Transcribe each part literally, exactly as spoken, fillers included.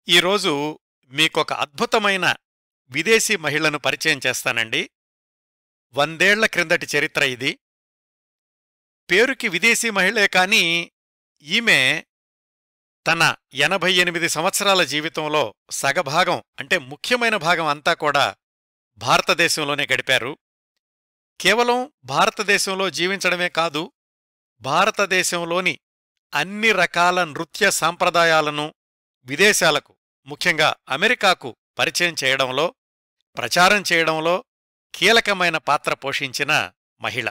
ఈరోజు మీకొక అద్భుతమైన విదేశీ మహిళను పరిచయం చేస్తానండి. వందేళ్ల క్రిందటి చరిత్ర ఇది. పేరుకి విదేశీ మహిళే కానీ ఈమె తన ఎనభై ఎనిమిది సంవత్సరాల జీవితంలో సగభాగం అంటే ముఖ్యమైన భాగం అంతా కూడా భారతదేశంలోనే గడిపారు. కేవలం భారతదేశంలో జీవించడమే కాదు, భారతదేశంలోని అన్ని రకాల నృత్య సాంప్రదాయాలను విదేశాలకు, ముఖ్యంగా అమెరికాకు పరిచయం చేయడంలో, ప్రచారం చేయడంలో కీలకమైన పాత్ర పోషించిన మహిళ.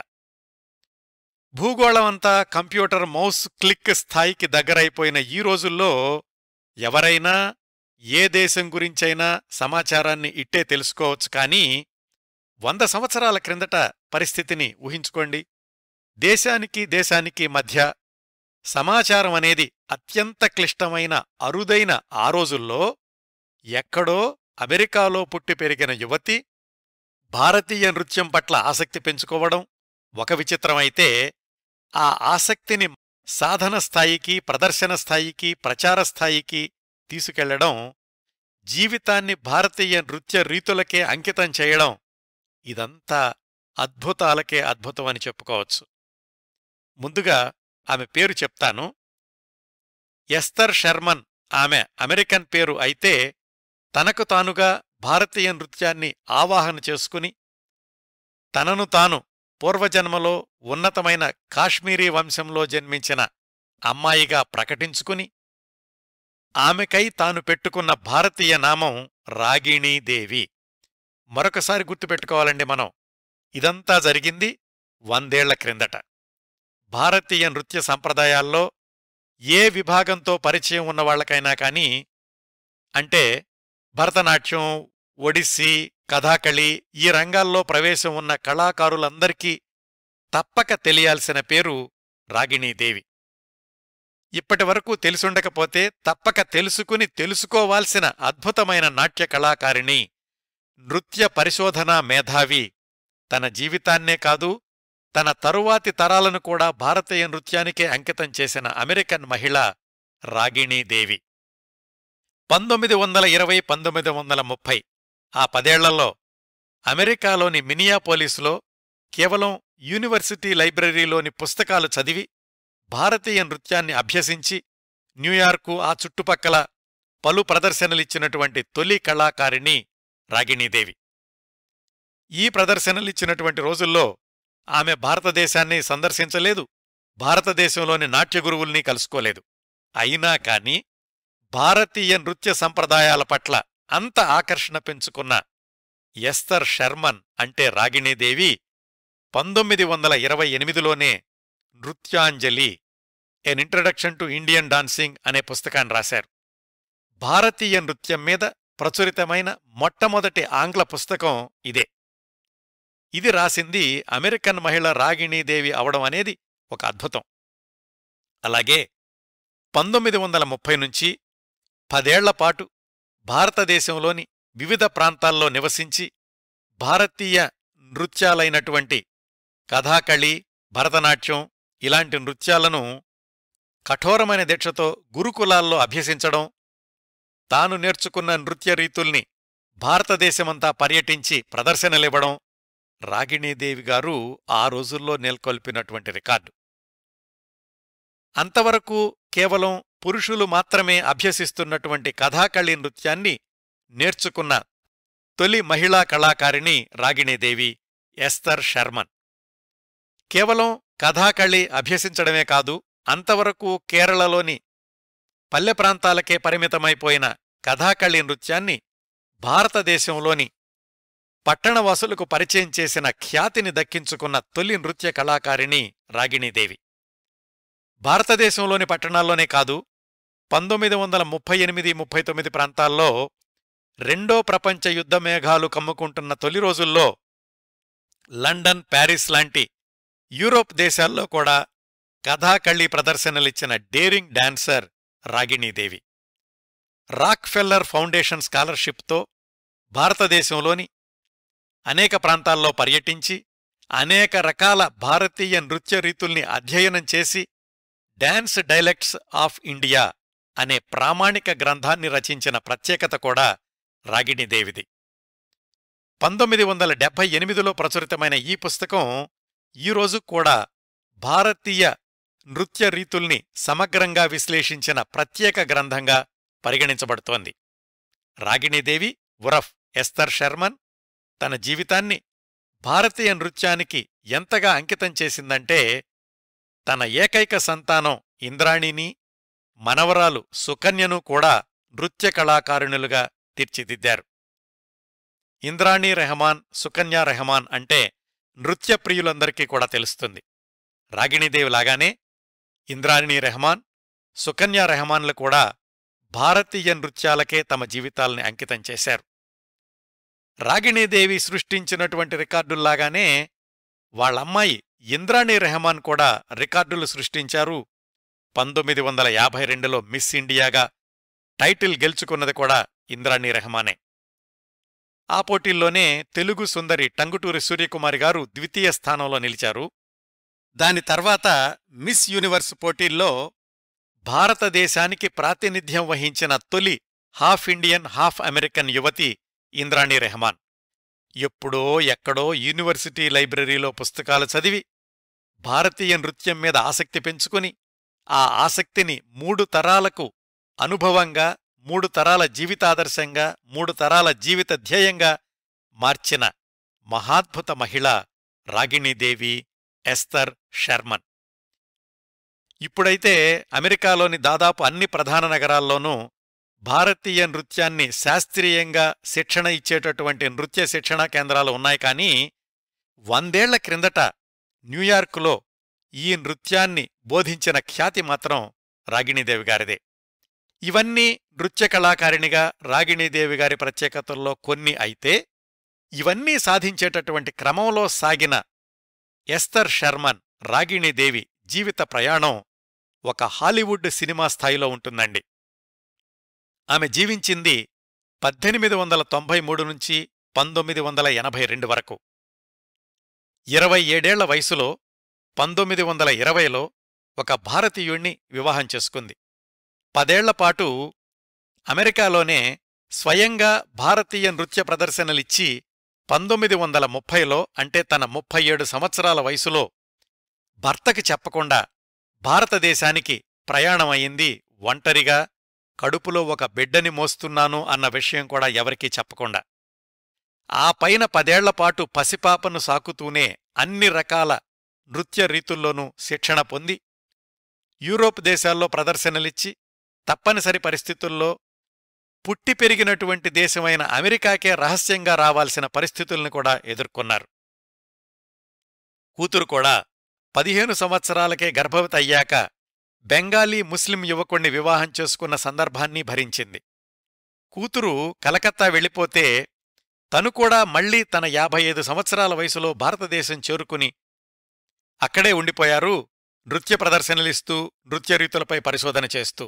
భూగోళమంతా కంప్యూటర్ మౌస్ క్లిక్ స్థాయికి దగ్గరైపోయిన ఈ రోజుల్లో ఎవరైనా ఏ దేశం గురించైనా సమాచారాన్ని ఇట్టే తెలుసుకోవచ్చు. కానీ వంద సంవత్సరాల క్రిందట పరిస్థితిని ఊహించుకోండి. దేశానికి దేశానికి మధ్య సమాచారం అనేది అత్యంత క్లిష్టమైన, అరుదైన ఆ రోజుల్లో ఎక్కడో అమెరికాలో పుట్టి పెరిగిన యువతి భారతీయ నృత్యం పట్ల ఆసక్తి పెంచుకోవడం ఒక విచిత్రమైతే, ఆ ఆసక్తిని సాధన స్థాయికి, ప్రదర్శన స్థాయికి, ప్రచార స్థాయికి తీసుకెళ్లడం, జీవితాన్ని భారతీయ నృత్య రీతులకే అంకితం చేయడం, ఇదంతా అద్భుతాలకే అద్భుతమని చెప్పుకోవచ్చు. ముందుగా ఆమె పేరు చెప్తాను. ఎస్తర్ షెర్మన్ ఆమె అమెరికన్ పేరు అయితే, తనకు తానుగా భారతీయ నృత్యాన్ని ఆవాహన చేసుకుని తనను తాను పూర్వజన్మలో ఉన్నతమైన కాశ్మీరీ వంశంలో జన్మించిన అమ్మాయిగా ప్రకటించుకుని ఆమెకై తాను పెట్టుకున్న భారతీయ నామం రాగిణీ దేవి. మరొకసారి గుర్తుపెట్టుకోవాలండి మనం, ఇదంతా జరిగింది వందేళ్ల క్రిందట. భారతీయ నృత్య సంప్రదాయాల్లో ఏ విభాగంతో పరిచయం ఉన్నవాళ్లకైనా కానీ, అంటే భరతనాట్యం, ఒడిస్సీ, కథాకళి ఈ రంగాల్లో ప్రవేశం ఉన్న కళాకారులందరికీ తప్పక తెలియాల్సిన పేరు రాగిణీదేవి. ఇప్పటివరకు తెలిసుండకపోతే తప్పక తెలుసుకుని తెలుసుకోవాల్సిన అద్భుతమైన నాట్య కళాకారిణి, నృత్య పరిశోధనా మేధావి. తన జీవితాన్నే కాదు, తన తరువాతి తరాలను కూడా భారతీయ నృత్యానికే అంకితం చేసిన అమెరికన్ మహిళ రాగిణీదేవి. పంతొమ్మిది వందల ఇరవై పంతొమ్మిది వందల ముప్పై ఆ పదేళ్లలో అమెరికాలోని మినియాపోలిస్లో కేవలం యూనివర్సిటీ లైబ్రరీలోని పుస్తకాలు చదివి భారతీయ నృత్యాన్ని అభ్యసించి న్యూయార్కు, ఆ చుట్టుపక్కల పలు ప్రదర్శనలిచ్చినటువంటి తొలి కళాకారిణి రాగిణీదేవి. ఈ ప్రదర్శనలిచ్చినటువంటి రోజుల్లో ఆమె భారతదేశాన్ని సందర్శించలేదు, భారతదేశంలోని నాట్యగురువుల్ని కలుసుకోలేదు. అయినా కాని భారతీయ నృత్య సంప్రదాయాల పట్ల అంత ఆకర్షణ పెంచుకున్న ఎస్తర్ షెర్మన్ అంటే రాగిణీదేవి పంతొమ్మిది వందల ఇరవై ఎనిమిదిలోనే Nrityanjali, an introduction to Indian dancing అనే పుస్తకాన్ని రాశారు. భారతీయ నృత్యం మీద ప్రచురితమైన మొట్టమొదటి ఆంగ్ల పుస్తకం ఇదే. ఇది రాసింది అమెరికన్ మహిళ రాగిణీదేవి అవడం అనేది ఒక అద్భుతం. అలాగే పంతొమ్మిది వందల ముప్పై నుంచి పదేళ్లపాటు భారతదేశంలోని వివిధ ప్రాంతాల్లో నివసించి భారతీయ నృత్యాలైనటువంటి కథాకళి, భరతనాట్యం ఇలాంటి నృత్యాలను కఠోరమైన దీక్షతో గురుకులాల్లో అభ్యసించడం, తాను నేర్చుకున్న నృత్య రీతుల్ని భారతదేశమంతా పర్యటించి ప్రదర్శనలివ్వడం రాగిణీదేవి గారు ఆ రోజుల్లో నెలకొల్పినటువంటి రికార్డు. అంతవరకు కేవలం పురుషులు మాత్రమే అభ్యసిస్తున్నటువంటి కథాకళి నృత్యాన్ని నేర్చుకున్న తొలి మహిళా కళాకారిణి రాగిణీదేవి ఎస్తర్ షెర్మన్. కేవలం కథాకళి అభ్యసించడమే కాదు, అంతవరకు కేరళలోని పల్లె ప్రాంతాలకే పరిమితమైపోయిన కథాకళి నృత్యాన్ని భారతదేశంలోని పట్టణవాసులకు పరిచయం చేసిన ఖ్యాతిని దక్కించుకున్న తొలి నృత్య కళాకారిణి రాగిణీదేవి. భారతదేశంలోని పట్టణాల్లోనే కాదు, పంతొమ్మిది వందల ముప్పై ఎనిమిది ముప్పై తొమ్మిది ప్రాంతాల్లో రెండో ప్రపంచ యుద్ధ మేఘాలు కమ్ముకుంటున్న తొలి రోజుల్లో లండన్, ప్యారిస్ లాంటి యూరోప్ దేశాల్లో కూడా కథాకళి ప్రదర్శనలిచ్చిన daring dancer Ragini Devi. Rockefeller foundation స్కాలర్షిప్తో భారతదేశంలోని అనేక ప్రాంతాల్లో పర్యటించి అనేక రకాల భారతీయ నృత్య రీతుల్ని అధ్యయనం చేసి డాన్స్ డైలెక్ట్స్ ఆఫ్ ఇండియా అనే ప్రామాణిక గ్రంథాన్ని రచించిన ప్రత్యేకత కూడా రాగిణీదేవిది. పంతొమ్మిది వందల డెబ్బై ఎనిమిదిలో ప్రచురితమైన ఈ పుస్తకం ఈరోజు కూడా భారతీయ నృత్య రీతుల్ని సమగ్రంగా విశ్లేషించిన ప్రత్యేక గ్రంథంగా పరిగణించబడుతోంది. రాగిణీదేవి ఉరఫ్ ఎస్తర్ షెర్మన్ తన జీవితాన్ని భారతీయ నృత్యానికి ఎంతగా అంకితం చేసిందంటే, తన ఏకైక సంతానం ఇంద్రాణిని, మనవరాలు సుకన్యను కూడా నృత్య కళాకారుణులుగా తీర్చిదిద్దారు. ఇంద్రాణి రెహమాన్, సుకన్య రెహమాన్ అంటే నృత్య ప్రియులందరికీ కూడా తెలుస్తుంది. రాగిణీదేవిలాగానే ఇంద్రాణి రెహమాన్, సుకన్య రెహమాన్లు కూడా భారతీయ నృత్యాలకే తమ జీవితాల్ని అంకితం చేశారు. రాగిణీదేవి సృష్టించినటువంటి రికార్డుల్లాగానే వాళ్ళమ్మాయి ఇంద్రాణి రెహమాన్ కూడా రికార్డులు సృష్టించారు. పంతొమ్మిది వందల యాభై రెండులో మిస్ ఇండియాగా టైటిల్ గెలుచుకున్నది కూడా ఇంద్రాణి రెహమానే. ఆ పోటీల్లోనే తెలుగు సుందరి టంగుటూరి సూర్యకుమారి గారు ద్వితీయ స్థానంలో నిలిచారు. దాని తర్వాత మిస్ యూనివర్స్ పోటీల్లో భారతదేశానికి ప్రాతినిధ్యం వహించిన తొలి హాఫ్ ఇండియన్ హాఫ్ అమెరికన్ యువతి ఇంద్రాణి రెహమాన్. ఎప్పుడో ఎక్కడో యూనివర్సిటీ లైబ్రరీలో పుస్తకాలు చదివి భారతీయ నృత్యం మీద ఆసక్తి పెంచుకుని, ఆ ఆసక్తిని మూడు తరాలకు అనుభవంగా, మూడు తరాల జీవితాదర్శంగా, మూడు తరాల జీవిత ధ్యేయంగా మార్చిన మహాద్భుత మహిళ రాగిణీదేవి ఎస్తర్ షెర్మన్. ఇప్పుడైతే అమెరికాలోని దాదాపు అన్ని ప్రధాన నగరాల్లోనూ భారతీయ నృత్యాన్ని శాస్త్రీయంగా శిక్షణ ఇచ్చేటటువంటి నృత్య శిక్షణా కేంద్రాలు ఉన్నాయి. కానీ వందేళ్ల క్రిందట న్యూయార్కులో ఈ నృత్యాన్ని బోధించిన ఖ్యాతి మాత్రం రాగిణీదేవి గారిదే. ఇవన్నీ నృత్య కళాకారిణిగా రాగిణీదేవి గారి ప్రత్యేకతల్లో కొన్ని అయితే, ఇవన్నీ సాధించేటటువంటి క్రమంలో సాగిన ఎస్తర్ షెర్మన్ రాగిణీదేవి జీవిత ప్రయాణం ఒక హాలీవుడ్ సినిమా స్థాయిలో ఉంటుందండి. ఆమె జీవించింది పద్దెనిమిది వందల తొంభై మూడు నుంచి పంతొమ్మిది వందల ఎనభై రెండు వరకు. ఇరవై ఏడేళ్ల వయసులో పంతొమ్మిది వందల ఇరవైలో ఒక భారతీయుణ్ణి వివాహం చేసుకుంది. పదేళ్లపాటు అమెరికాలోనే స్వయంగా భారతీయ నృత్య ప్రదర్శనలిచ్చి పంతొమ్మిది వందల ముప్పైలో అంటే తన ముప్పై ఏడు సంవత్సరాల వయసులో భర్తకి చెప్పకుండా భారతదేశానికి ప్రయాణమయ్యింది. ఒంటరిగా, కడుపులో ఒక బిడ్డని మోస్తున్నాను అన్న విషయం కూడా ఎవరికీ చెప్పకుండా. ఆ పైన పదేళ్లపాటు పసిపాపను సాకుతూనే అన్ని రకాల నృత్య రీతుల్లోనూ శిక్షణ పొంది, యూరోప్ దేశాల్లో ప్రదర్శనలిచ్చి, తప్పనిసరి పరిస్థితుల్లో పుట్టి పెరిగినటువంటి దేశమైన అమెరికాకే రహస్యంగా రావాల్సిన పరిస్థితుల్ని కూడా ఎదుర్కొన్నారు. కూతురు కూడా పదిహేను సంవత్సరాలకే గర్భవతి అయ్యాక బెంగాలీ ముస్లిం యువకుణ్ణి వివాహం చేసుకున్న సందర్భాన్ని భరించింది. కూతురు కలకత్తా వెళ్ళిపోతే తను కూడా మళ్లీ తన యాభై ఐదు సంవత్సరాల వయసులో భారతదేశం చేరుకుని అక్కడే ఉండిపోయారు, నృత్య ప్రదర్శనలిస్తూ, నృత్యరీతులపై పరిశోధన చేస్తూ.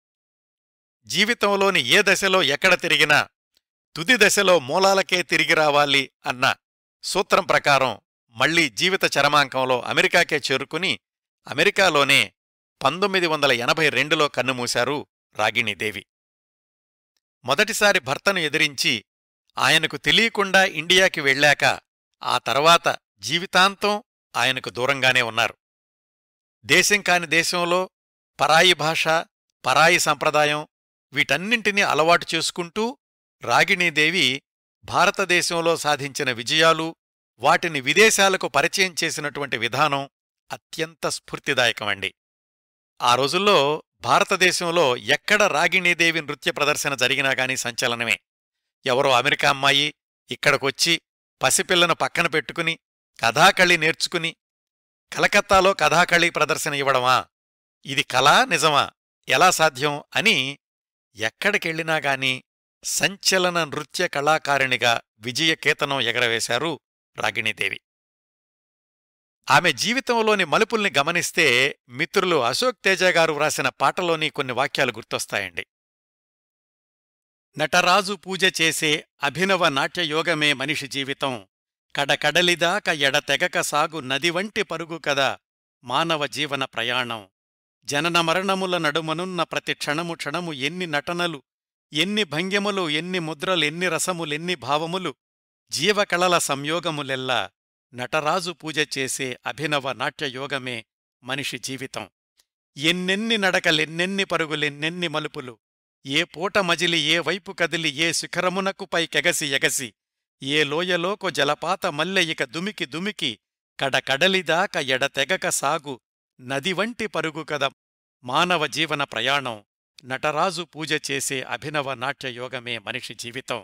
జీవితంలోని ఏ దశలో ఎక్కడ తిరిగినా తుది దశలో మూలాలకే తిరిగి రావాలి అన్న సూత్రం ప్రకారం మళ్లీ జీవిత చరమాంకంలో అమెరికాకే చేరుకుని అమెరికాలోనే పంతొమ్మిది వందల ఎనభై రెండులో కన్నుమూశారు రాగిణీదేవి. మొదటిసారి భర్తను ఎదిరించి ఆయనకు తెలియకుండా ఇండియాకి వెళ్ళాక ఆ తర్వాత జీవితాంతం ఆయనకు దూరంగానే ఉన్నారు. దేశం కాని దేశంలో పరాయి భాష, పరాయి సంప్రదాయం వీటన్నింటినీ అలవాటు చేసుకుంటూ రాగిణీదేవి భారతదేశంలో సాధించిన విజయాలు, వాటిని విదేశాలకు పరిచయం చేసినటువంటి విధానం అత్యంత స్ఫూర్తిదాయకమండి. ఆ రోజుల్లో భారతదేశంలో ఎక్కడ రాగిణీదేవి నృత్య ప్రదర్శన జరిగినా గానీ సంచలనమే. ఎవరో అమెరికా అమ్మాయి ఇక్కడికొచ్చి పసిపిల్లను పక్కన పెట్టుకుని కథాకళి నేర్చుకుని కలకత్తాలో కథాకళి ప్రదర్శన ఇవ్వడమా, ఇది కళా నిజమా, ఎలా సాధ్యం అని ఎక్కడికెళ్లినా గాని సంచలన నృత్య కళాకారిణిగా విజయకేతనం ఎగరవేశారు రాగిణీదేవి. ఆమె జీవితంలోని మలుపుల్ని గమనిస్తే మిత్రులు అశోక్ తేజ గారు వ్రాసిన పాటలోని కొన్ని వాక్యాలు గుర్తొస్తాయండి. నటరాజు పూజ చేసే అభినవ నాట్యయోగమే మనిషి జీవితం, కడకడలిదాక ఎడతెగక సాగు నది వంటి పరుగు కదా మానవ జీవన ప్రయాణం. జనన మరణముల నడుమనున్న ప్రతి క్షణము క్షణము ఎన్ని నటనలు, ఎన్ని భంగిములు, ఎన్ని ముద్రలు, ఎన్ని రసములెన్ని భావములు, జీవకళల సంయోగములెల్లా నటరాజు పూజ చేసే అభినవ నాట్యయోగమే మనిషి జీవితం. ఎన్నెన్ని నడకలెన్నెన్ని పరుగులెన్నెన్ని మలుపులు, ఏ పూట మజిలి ఏ వైపు కదిలి ఏ శిఖరమునకు పైకెగసి ఎగసి, ఏ లోయలోకో జలపాత మల్లెయిక దుమికి దుమికి కడకడలిదాక ఎడతెగక సాగు నదివంటి పరుగు కద మానవ జీవన ప్రయాణం. నటరాజు పూజ చేసే అభినవ నాట్యయోగమే మనిషి జీవితం.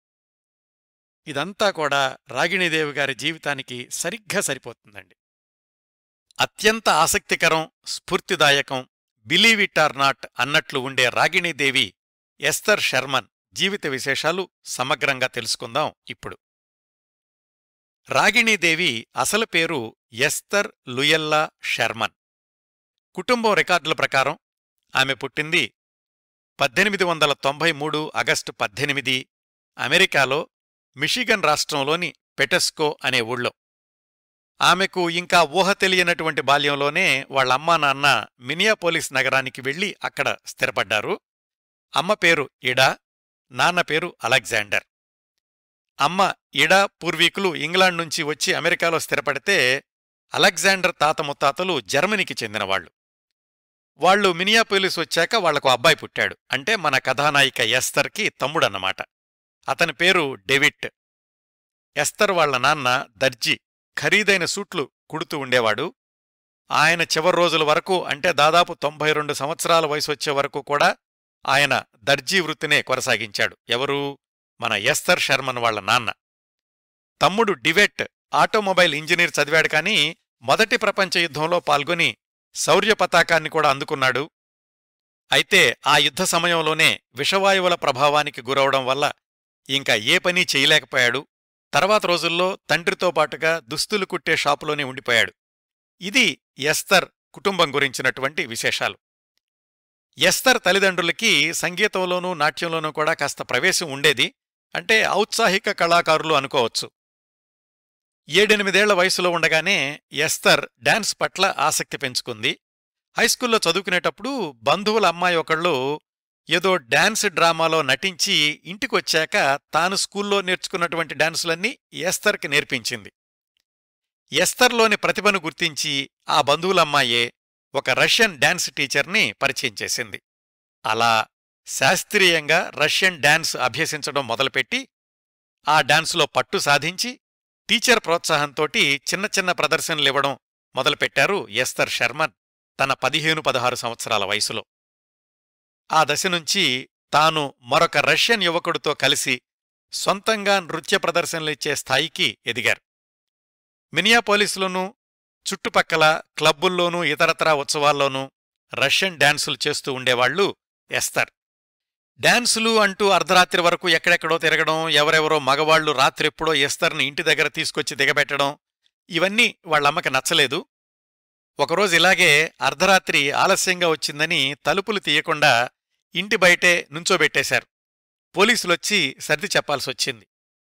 ఇదంతా కూడా రాగిణీదేవి గారి జీవితానికి సరిగ్గా సరిపోతుందండి. అత్యంత ఆసక్తికరం, స్ఫూర్తిదాయకం, బిలీవ్ ఇట్ ఆర్ నాట్ అన్నట్లు ఉండే రాగిణీదేవి ఎస్తర్ షర్మన్ జీవిత విశేషాలు సమగ్రంగా తెలుసుకుందాం ఇప్పుడు. రాగిణీదేవి అసలు పేరు ఎస్తర్ లుయెల్లా షెర్మన్. కుటుంబం రికార్డుల ప్రకారం ఆమె పుట్టింది పద్దెనిమిది వందల తొంభై మూడు ఆగస్టు పద్దెనిమిది అమెరికాలో మిషిగన్ రాష్ట్రంలోని పెటెస్కో అనే ఊళ్ళో. ఆమెకు ఇంకా ఊహ తెలియనటువంటి బాల్యంలోనే వాళ్లమ్మా నాన్న మినియాపోలిస్ నగరానికి వెళ్లి అక్కడ స్థిరపడ్డారు. అమ్మ పేరు ఇడా, నాన్న పేరు అలెగ్జాండర్. అమ్మ ఇడా పూర్వీకులు ఇంగ్లాండ్ నుంచి వచ్చి అమెరికాలో స్థిరపడితే అలెగ్జాండర్ తాత ముత్తాతలు జర్మనీకి చెందినవాళ్లు. వాళ్లు మినియాపోలిస్ వచ్చాక వాళ్లకు అబ్బాయి పుట్టాడు. అంటే మన కథానాయిక ఎస్తర్కి తమ్ముడన్నమాట. అతని పేరు డెవిట్. ఎస్తర్ వాళ్ల నాన్న దర్జీ, ఖరీదైన సూట్లు కుడుతూ ఉండేవాడు. ఆయన చివరి రోజుల వరకు, అంటే దాదాపు తొంభై రెండు సంవత్సరాల వయసొచ్చే వరకు కూడా ఆయన దర్జీ వృత్తినే కొనసాగించాడు. ఎవరు? మన ఎస్తర్ షెర్మన్ వాళ్ల నాన్న. తమ్ముడు డివెట్ ఆటోమొబైల్ ఇంజనీర్ చదివాడు, కానీ మొదటి ప్రపంచ యుద్ధంలో పాల్గొని శౌర్య పతాకాన్ని కూడా అందుకున్నాడు. అయితే ఆ యుద్ధ సమయంలోనే విషవాయువుల ప్రభావానికి గురవడం వల్ల ఇంకా ఏ పనీ చేయలేకపోయాడు. తర్వాత రోజుల్లో తండ్రితో పాటుగా దుస్తులు కుట్టే షాపులోనే ఉండిపోయాడు. ఇది ఎస్తర్ కుటుంబం గురించినటువంటి విశేషాలు. ఎస్తర్ తల్లిదండ్రులకి సంగీతంలోనూ నాట్యంలోనూ కూడా కాస్త ప్రవేశం ఉండేది. అంటే ఔత్సాహిక కళాకారులు అనుకోవచ్చు. ఏడెనిమిదేళ్ల వయసులో ఉండగానే ఎస్తర్ డాన్స్ పట్ల ఆసక్తి పెంచుకుంది. హైస్కూల్లో చదువుకునేటప్పుడు బంధువుల అమ్మాయి ఒకళ్ళు ఏదో డాన్స్ డ్రామాలో నటించి ఇంటికొచ్చాక తాను స్కూల్లో నేర్చుకున్నటువంటి డాన్సులన్నీ ఎస్తర్కి నేర్పించింది. ఎస్తర్లోని ప్రతిభను గుర్తించి ఆ బంధువులమ్మాయే ఒక రష్యన్ డాన్స్ టీచర్ని పరిచయం చేసింది. అలా శాస్త్రీయంగా రష్యన్ డాన్స్ అభ్యసించడం మొదలుపెట్టి ఆ డాన్సులో పట్టు సాధించి టీచర్ ప్రోత్సాహంతోటి చిన్న చిన్న ప్రదర్శనలివ్వడం మొదలుపెట్టారు ఎస్తర్ షెర్మన్ తన పదిహేను పదహారు సంవత్సరాల వయసులో. ఆ దశ నుంచి తాను మరొక రష్యన్ యువకుడితో కలిసి సొంతంగా నృత్య ప్రదర్శనలిచ్చే స్థాయికి ఎదిగారు. మినియాపోలిస్లోనూ చుట్టుపక్కల క్లబ్బుల్లోనూ ఇతరత్రా ఉత్సవాల్లోనూ రష్యన్ డాన్సులు చేస్తూ ఉండేవాళ్లు ఎస్తర్. డాన్సులు అంటూ అర్ధరాత్రి వరకు ఎక్కడెక్కడో తిరగడం, ఎవరెవరో మగవాళ్లు రాత్రెప్పుడో ఎస్తర్ని ఇంటి దగ్గర తీసుకొచ్చి దిగబెట్టడం, ఇవన్నీ వాళ్లమ్మకి నచ్చలేదు. ఒకరోజు ఇలాగే అర్ధరాత్రి ఆలస్యంగా వచ్చిందని తలుపులు తీయకుండా ఇంటి బయటే నుంచోబెట్టేశారు. పోలీసులొచ్చి సర్ది చెప్పాల్సొచ్చింది.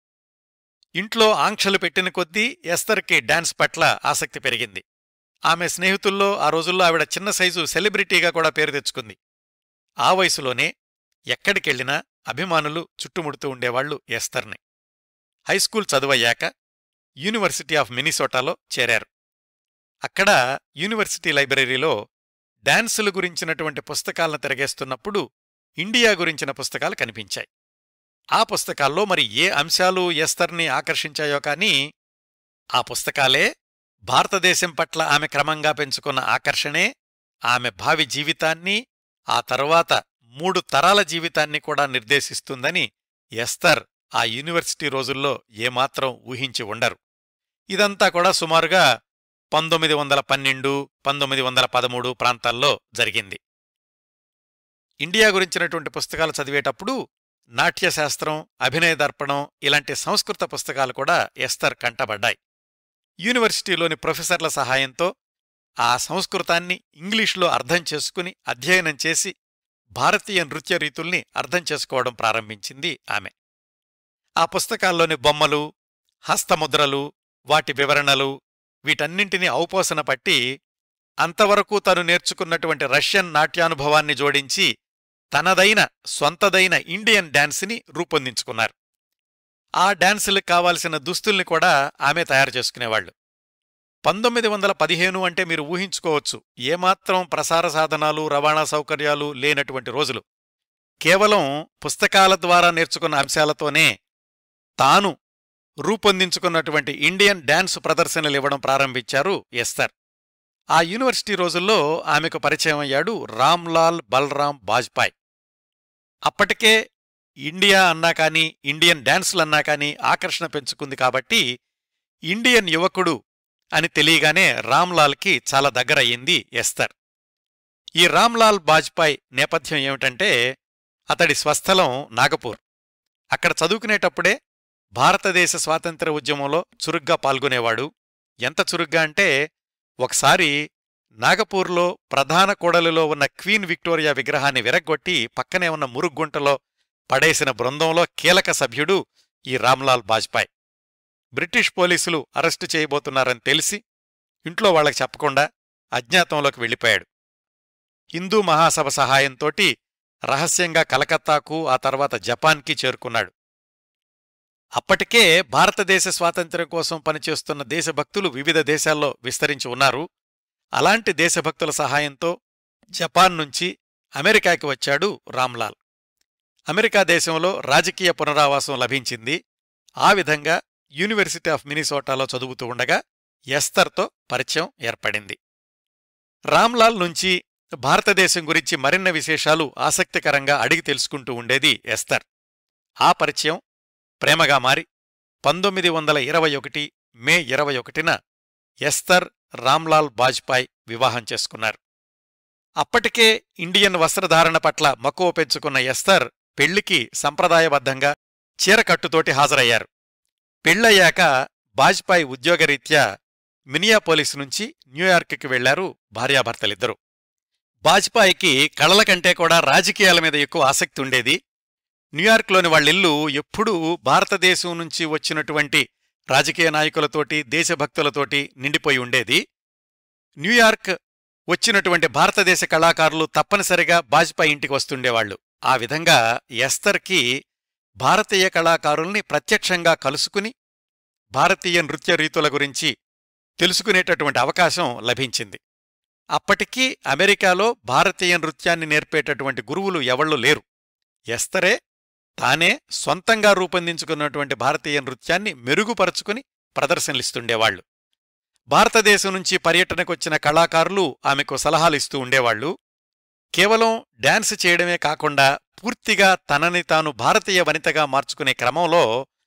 ఇంట్లో ఆంక్షలు పెట్టిన కొద్దీ ఎస్తర్కి డాన్స్ పట్ల ఆసక్తి పెరిగింది. ఆమె స్నేహితుల్లో ఆ రోజుల్లో ఆవిడ చిన్న సైజు సెలబ్రిటీగా కూడా పేరు తెచ్చుకుంది. ఆ వయసులోనే ఎక్కడికెళ్లినా అభిమానులు చుట్టుముడుతూ ఉండేవాళ్లు ఎస్తర్ని. హైస్కూల్ చదువయ్యాక యూనివర్సిటీ ఆఫ్ మినిసోటాలో చేరారు. అక్కడ యూనివర్సిటీ లైబ్రరీలో డాన్సులు గురించినటువంటి పుస్తకాలను తిరగేస్తున్నప్పుడు ఇండియా గురించిన పుస్తకాలు కనిపించాయి. ఆ పుస్తకాల్లో మరి ఏ అంశాలు ఎస్తర్ని ఆకర్షించాయో కానీ ఆ పుస్తకాలే భారతదేశం పట్ల ఆమె క్రమంగా పెంచుకున్న ఆకర్షణే ఆమె భావి జీవితాన్ని, ఆ తరువాత మూడు తరాల జీవితాన్ని కూడా నిర్దేశిస్తుందని ఎస్తర్ ఆ యూనివర్సిటీ రోజుల్లో ఏమాత్రం ఊహించి ఉండరు. ఇదంతా కూడా సుమారుగా పంతొమ్మిది వందల పన్నెండు పంతొమ్మిది వందల పదమూడు ప్రాంతాల్లో జరిగింది. ఇండియా గురించినటువంటి పుస్తకాలు చదివేటప్పుడు నాట్యశాస్త్రం, అభినయ దర్పణం ఇలాంటి సంస్కృత పుస్తకాలు కూడా ఎస్తర్ కంటబడ్డాయి. యూనివర్సిటీలోని ప్రొఫెసర్ల సహాయంతో ఆ సంస్కృతాన్ని ఇంగ్లీష్లో అర్థం చేసుకుని అధ్యయనం చేసి భారతీయ నృత్య రీతుల్ని అర్థం చేసుకోవడం ప్రారంభించింది ఆమె. ఆ పుస్తకాల్లోని బొమ్మలు, హస్తముద్రలు, వాటి వివరణలు, వీటన్నింటినీ ఔపోసన పట్టి అంతవరకు తను నేర్చుకున్నటువంటి రష్యన్ నాట్యానుభవాన్ని జోడించి తనదైన స్వంతదైన ఇండియన్ డాన్స్ని రూపొందించుకున్నారు. ఆ డాన్సులకు కావాల్సిన దుస్తుల్ని కూడా ఆమె తయారు చేసుకునేవాళ్లు. పంతొమ్మిది వందల పదిహేను అంటే మీరు ఊహించుకోవచ్చు, ఏమాత్రం ప్రసార సాధనాలు, రవాణా సౌకర్యాలు లేనటువంటి రోజులు. కేవలం పుస్తకాల ద్వారా నేర్చుకున్న అంశాలతోనే తాను రూపొందించుకున్నటువంటి ఇండియన్ డాన్స్ ప్రదర్శనలివ్వడం ప్రారంభించారు ఎస్తర్. ఆ యూనివర్సిటీ రోజుల్లో ఆమెకు పరిచయం అయ్యాడు రామ్లాల్ బల్రాం బాజ్పాయ్. అప్పటికే ఇండియా అన్నా కాని, ఇండియన్ డాన్సులన్నా కాని ఆకర్షణ పెంచుకుంది కాబట్టి ఇండియన్ యువకుడు అని తెలియగానే రామ్లాల్కి చాలా దగ్గరయ్యింది ఎస్తర్. ఈ రామ్లాల్ బాజ్పాయ్ నేపథ్యం ఏమిటంటే, అతడి స్వస్థలం నాగపూర్. అక్కడ చదువుకునేటప్పుడే భారతదేశ స్వాతంత్ర్య ఉద్యమంలో చురుగ్గా పాల్గొనేవాడు. ఎంత చురుగ్గా అంటే, ఒకసారి నాగపూర్లో ప్రధాన కూడలిలో ఉన్న క్వీన్ విక్టోరియా విగ్రహాన్ని విరగ్గొట్టి పక్కనే ఉన్న మురుగుంటలో పడేసిన బృందంలో కీలక సభ్యుడు ఈ రామ్లాల్ బాజ్పాయ్. బ్రిటిష్ పోలీసులు అరెస్టు చేయబోతున్నారని తెలిసి ఇంట్లో వాళ్లకు చెప్పకుండా అజ్ఞాతంలోకి వెళ్ళిపోయాడు. హిందూ మహాసభ సహాయంతోటి రహస్యంగా కలకత్తాకు, ఆ తర్వాత జపాన్కి చేరుకున్నాడు. అప్పటికే భారతదేశ స్వాతంత్ర్యం కోసం పనిచేస్తున్న దేశభక్తులు వివిధ దేశాల్లో విస్తరించి ఉన్నారు. అలాంటి దేశభక్తుల సహాయంతో జపాన్ నుంచి అమెరికాకి వచ్చాడు రామ్లాల్. అమెరికా దేశంలో రాజకీయ పునరావాసం లభించింది. ఆ విధంగా యూనివర్సిటీ ఆఫ్ మినిసోటాలో చదువుతూ ఉండగా ఎస్తర్తో పరిచయం ఏర్పడింది. రామ్లాల్ నుంచి భారతదేశం గురించి మరిన్న విశేషాలు ఆసక్తికరంగా అడిగి తెలుసుకుంటూ ఉండేది ఎస్తర్. ఆ పరిచయం ప్రేమగా మారి పంతొమ్మిది వందల ఇరవై ఒకటి మే ఇరవై ఒకటిన ఎస్తర్ రామ్లాల్ బాజ్పాయ్ వివాహం చేసుకున్నారు. అప్పటికే ఇండియన్ వస్త్రధారణ పట్ల మక్కువ పెంచుకున్న ఎస్తర్ పెళ్లికి సంప్రదాయబద్ధంగా చీరకట్టుతోటి హాజరయ్యారు. పెళ్లయ్యాక బాజ్పాయ్ ఉద్యోగరీత్యా మినియాపోలిస్ నుంచి న్యూయార్క్కి వెళ్లారు భార్యాభర్తలిద్దరూ. బాజ్పాయ్కి కళల కంటే కూడా రాజకీయాల మీద ఎక్కువ ఆసక్తి ఉండేది. న్యూయార్క్లోని వాళ్ళిల్లు ఎప్పుడూ భారతదేశం నుంచి వచ్చినటువంటి రాజకీయ నాయకులతోటి, దేశభక్తులతోటి నిండిపోయి ఉండేది. న్యూయార్క్ వచ్చినటువంటి భారతదేశ కళాకారులు తప్పనిసరిగా బాజ్పాయ్ ఇంటికి వస్తుండేవాళ్లు. ఆ విధంగా ఎస్తర్కి భారతీయ కళాకారుల్ని ప్రత్యక్షంగా కలుసుకుని భారతీయ నృత్య రీతుల గురించి తెలుసుకునేటటువంటి అవకాశం లభించింది. అప్పటికీ అమెరికాలో భారతీయ నృత్యాన్ని నేర్పేటటువంటి గురువులు ఎవళ్లూ లేరు. ఎస్తరే తానే స్వంతంగా రూపొందించుకున్నటువంటి భారతీయ నృత్యాన్ని మెరుగుపరుచుకుని ప్రదర్శనలిస్తుండేవాళ్లు. భారతదేశం నుంచి పర్యటనకొచ్చిన కళాకారులు ఆమెకు సలహాలిస్తూ ఉండేవాళ్లు. కేవలం డాన్స్ చేయడమే కాకుండా పూర్తిగా తనని తాను భారతీయ వనితగా మార్చుకునే క్రమంలో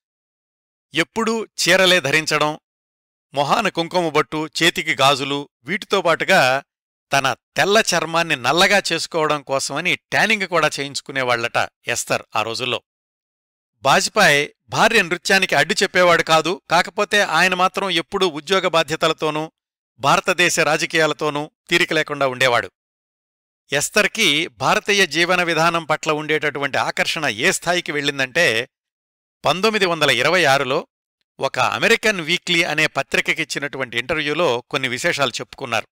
ఎప్పుడూ చీరలే ధరించడం, మొహాన కుంకుమబొట్టు, చేతికి గాజులు, వీటితో పాటుగా తన తెల్ల చర్మాన్ని నల్లగా చేసుకోవడం కోసమని ట్యానింగ్ కూడా చేయించుకునేవాళ్లట ఎస్తర్ ఆ రోజుల్లో. బాజ్పాయ్ భార్య నృత్యానికి అడ్డు చెప్పేవాడు కాదు. కాకపోతే ఆయన మాత్రం ఎప్పుడూ ఉద్యోగ బాధ్యతలతోనూ భారతదేశ రాజకీయాలతోనూ తీరిక లేకుండా ఉండేవాడు. ఎస్తర్కి భారతీయ జీవన విధానం పట్ల ఉండేటటువంటి ఆకర్షణ ఏ స్థాయికి వెళ్ళిందంటే, పంతొమ్మిది వందల ఇరవై ఆరులో ఒక అమెరికన్ వీక్లీ అనే పత్రికకిచ్చినటువంటి ఇంటర్వ్యూలో కొన్ని విశేషాలు చెప్పుకున్నారు.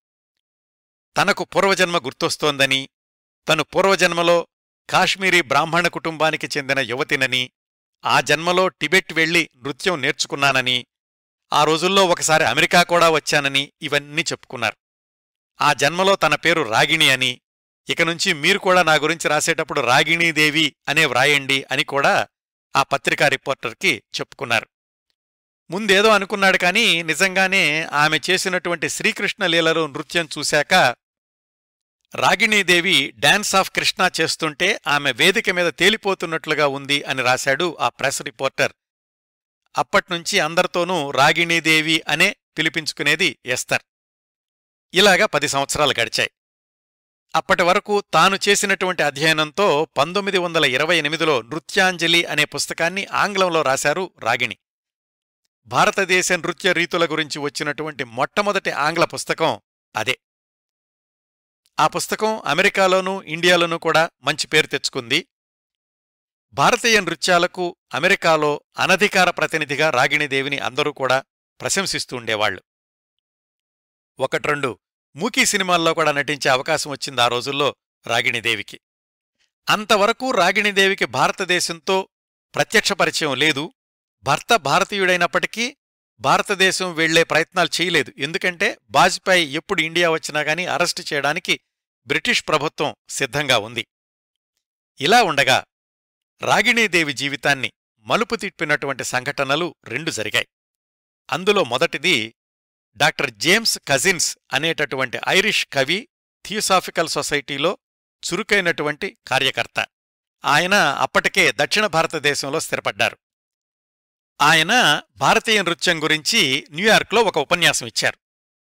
తనకు పూర్వజన్మ గుర్తొస్తోందని, తను పూర్వజన్మలో కాశ్మీరీ బ్రాహ్మణ కుటుంబానికి చెందిన యువతినని, ఆ జన్మలో టిబెట్ వెళ్లి నృత్యం నేర్చుకున్నానని, ఆ రోజుల్లో ఒకసారి అమెరికా కూడా వచ్చానని ఇవన్నీ చెప్పుకున్నారు. ఆ జన్మలో తన పేరు రాగిణి అని, ఇక నుంచి మీరు కూడా నా గురించి రాసేటప్పుడు రాగిణీ దేవి అనే వ్రాయండి అని కూడా ఆ పత్రికా రిపోర్టర్కి చెప్పుకున్నారు. ముందేదో అనుకున్నాడు కాని నిజంగానే ఆమె చేసినటువంటి శ్రీకృష్ణ లీలలో నృత్యం చూశాక రాగిణీదేవి డాన్స్ ఆఫ్ కృష్ణ చేస్తుంటే ఆమె వేదిక మీద తేలిపోతున్నట్లుగా ఉంది అని రాశాడు ఆ ప్రెస్ రిపోర్టర్. అప్పట్నుంచి అందరితోనూ రాగిణీదేవి అనే పిలిపించుకునేది ఎస్తర్. ఇలాగా పది సంవత్సరాలు గడిచాయి. అప్పటి వరకు తాను చేసినటువంటి అధ్యయనంతో పంతొమ్మిది వందల ఇరవై ఎనిమిదిలో నృత్యాంజలి అనే పుస్తకాన్ని ఆంగ్లంలో రాశారు రాగిణి. భారతదేశ నృత్య రీతుల గురించి వచ్చినటువంటి మొట్టమొదటి ఆంగ్ల పుస్తకం అదే. ఆ పుస్తకం అమెరికాలోనూ ఇండియాలోనూ కూడా మంచి పేరు తెచ్చుకుంది. భారతీయ నృత్యాలకు అమెరికాలో అనధికార ప్రతినిధిగా రాగిణీదేవిని అందరూ కూడా ప్రశంసిస్తూ ఉండేవాళ్లు. ఒకట్రెండు మూకీ సినిమాల్లో కూడా నటించే అవకాశం వచ్చింది ఆ రోజుల్లో రాగిణీదేవికి. అంతవరకు రాగిణీదేవికి భారతదేశంతో ప్రత్యక్ష పరిచయం లేదు. భర్త భారతీయుడైనప్పటికీ భారతదేశం వెళ్లే ప్రయత్నాలు చేయలేదు. ఎందుకంటే వాజ్పేయి ఎప్పుడు ఇండియా వచ్చినా గానీ అరెస్టు చేయడానికి బ్రిటిష్ ప్రభుత్వం సిద్ధంగా ఉంది. ఇలా ఉండగా రాగిణీదేవి జీవితాన్ని మలుపు తిప్పినటువంటి సంఘటనలు రెండు జరిగాయి. అందులో మొదటిది డాక్టర్ జేమ్స్ కజిన్స్ అనేటటువంటి ఐరిష్ కవి, థియోసాఫికల్ సొసైటీలో చురుకైనటువంటి కార్యకర్త. ఆయన అప్పటికే దక్షిణ భారతదేశంలో స్థిరపడ్డారు. ఆయన భారతీయ నృత్యం గురించి న్యూయార్క్లో ఒక ఉపన్యాసం ఇచ్చారు.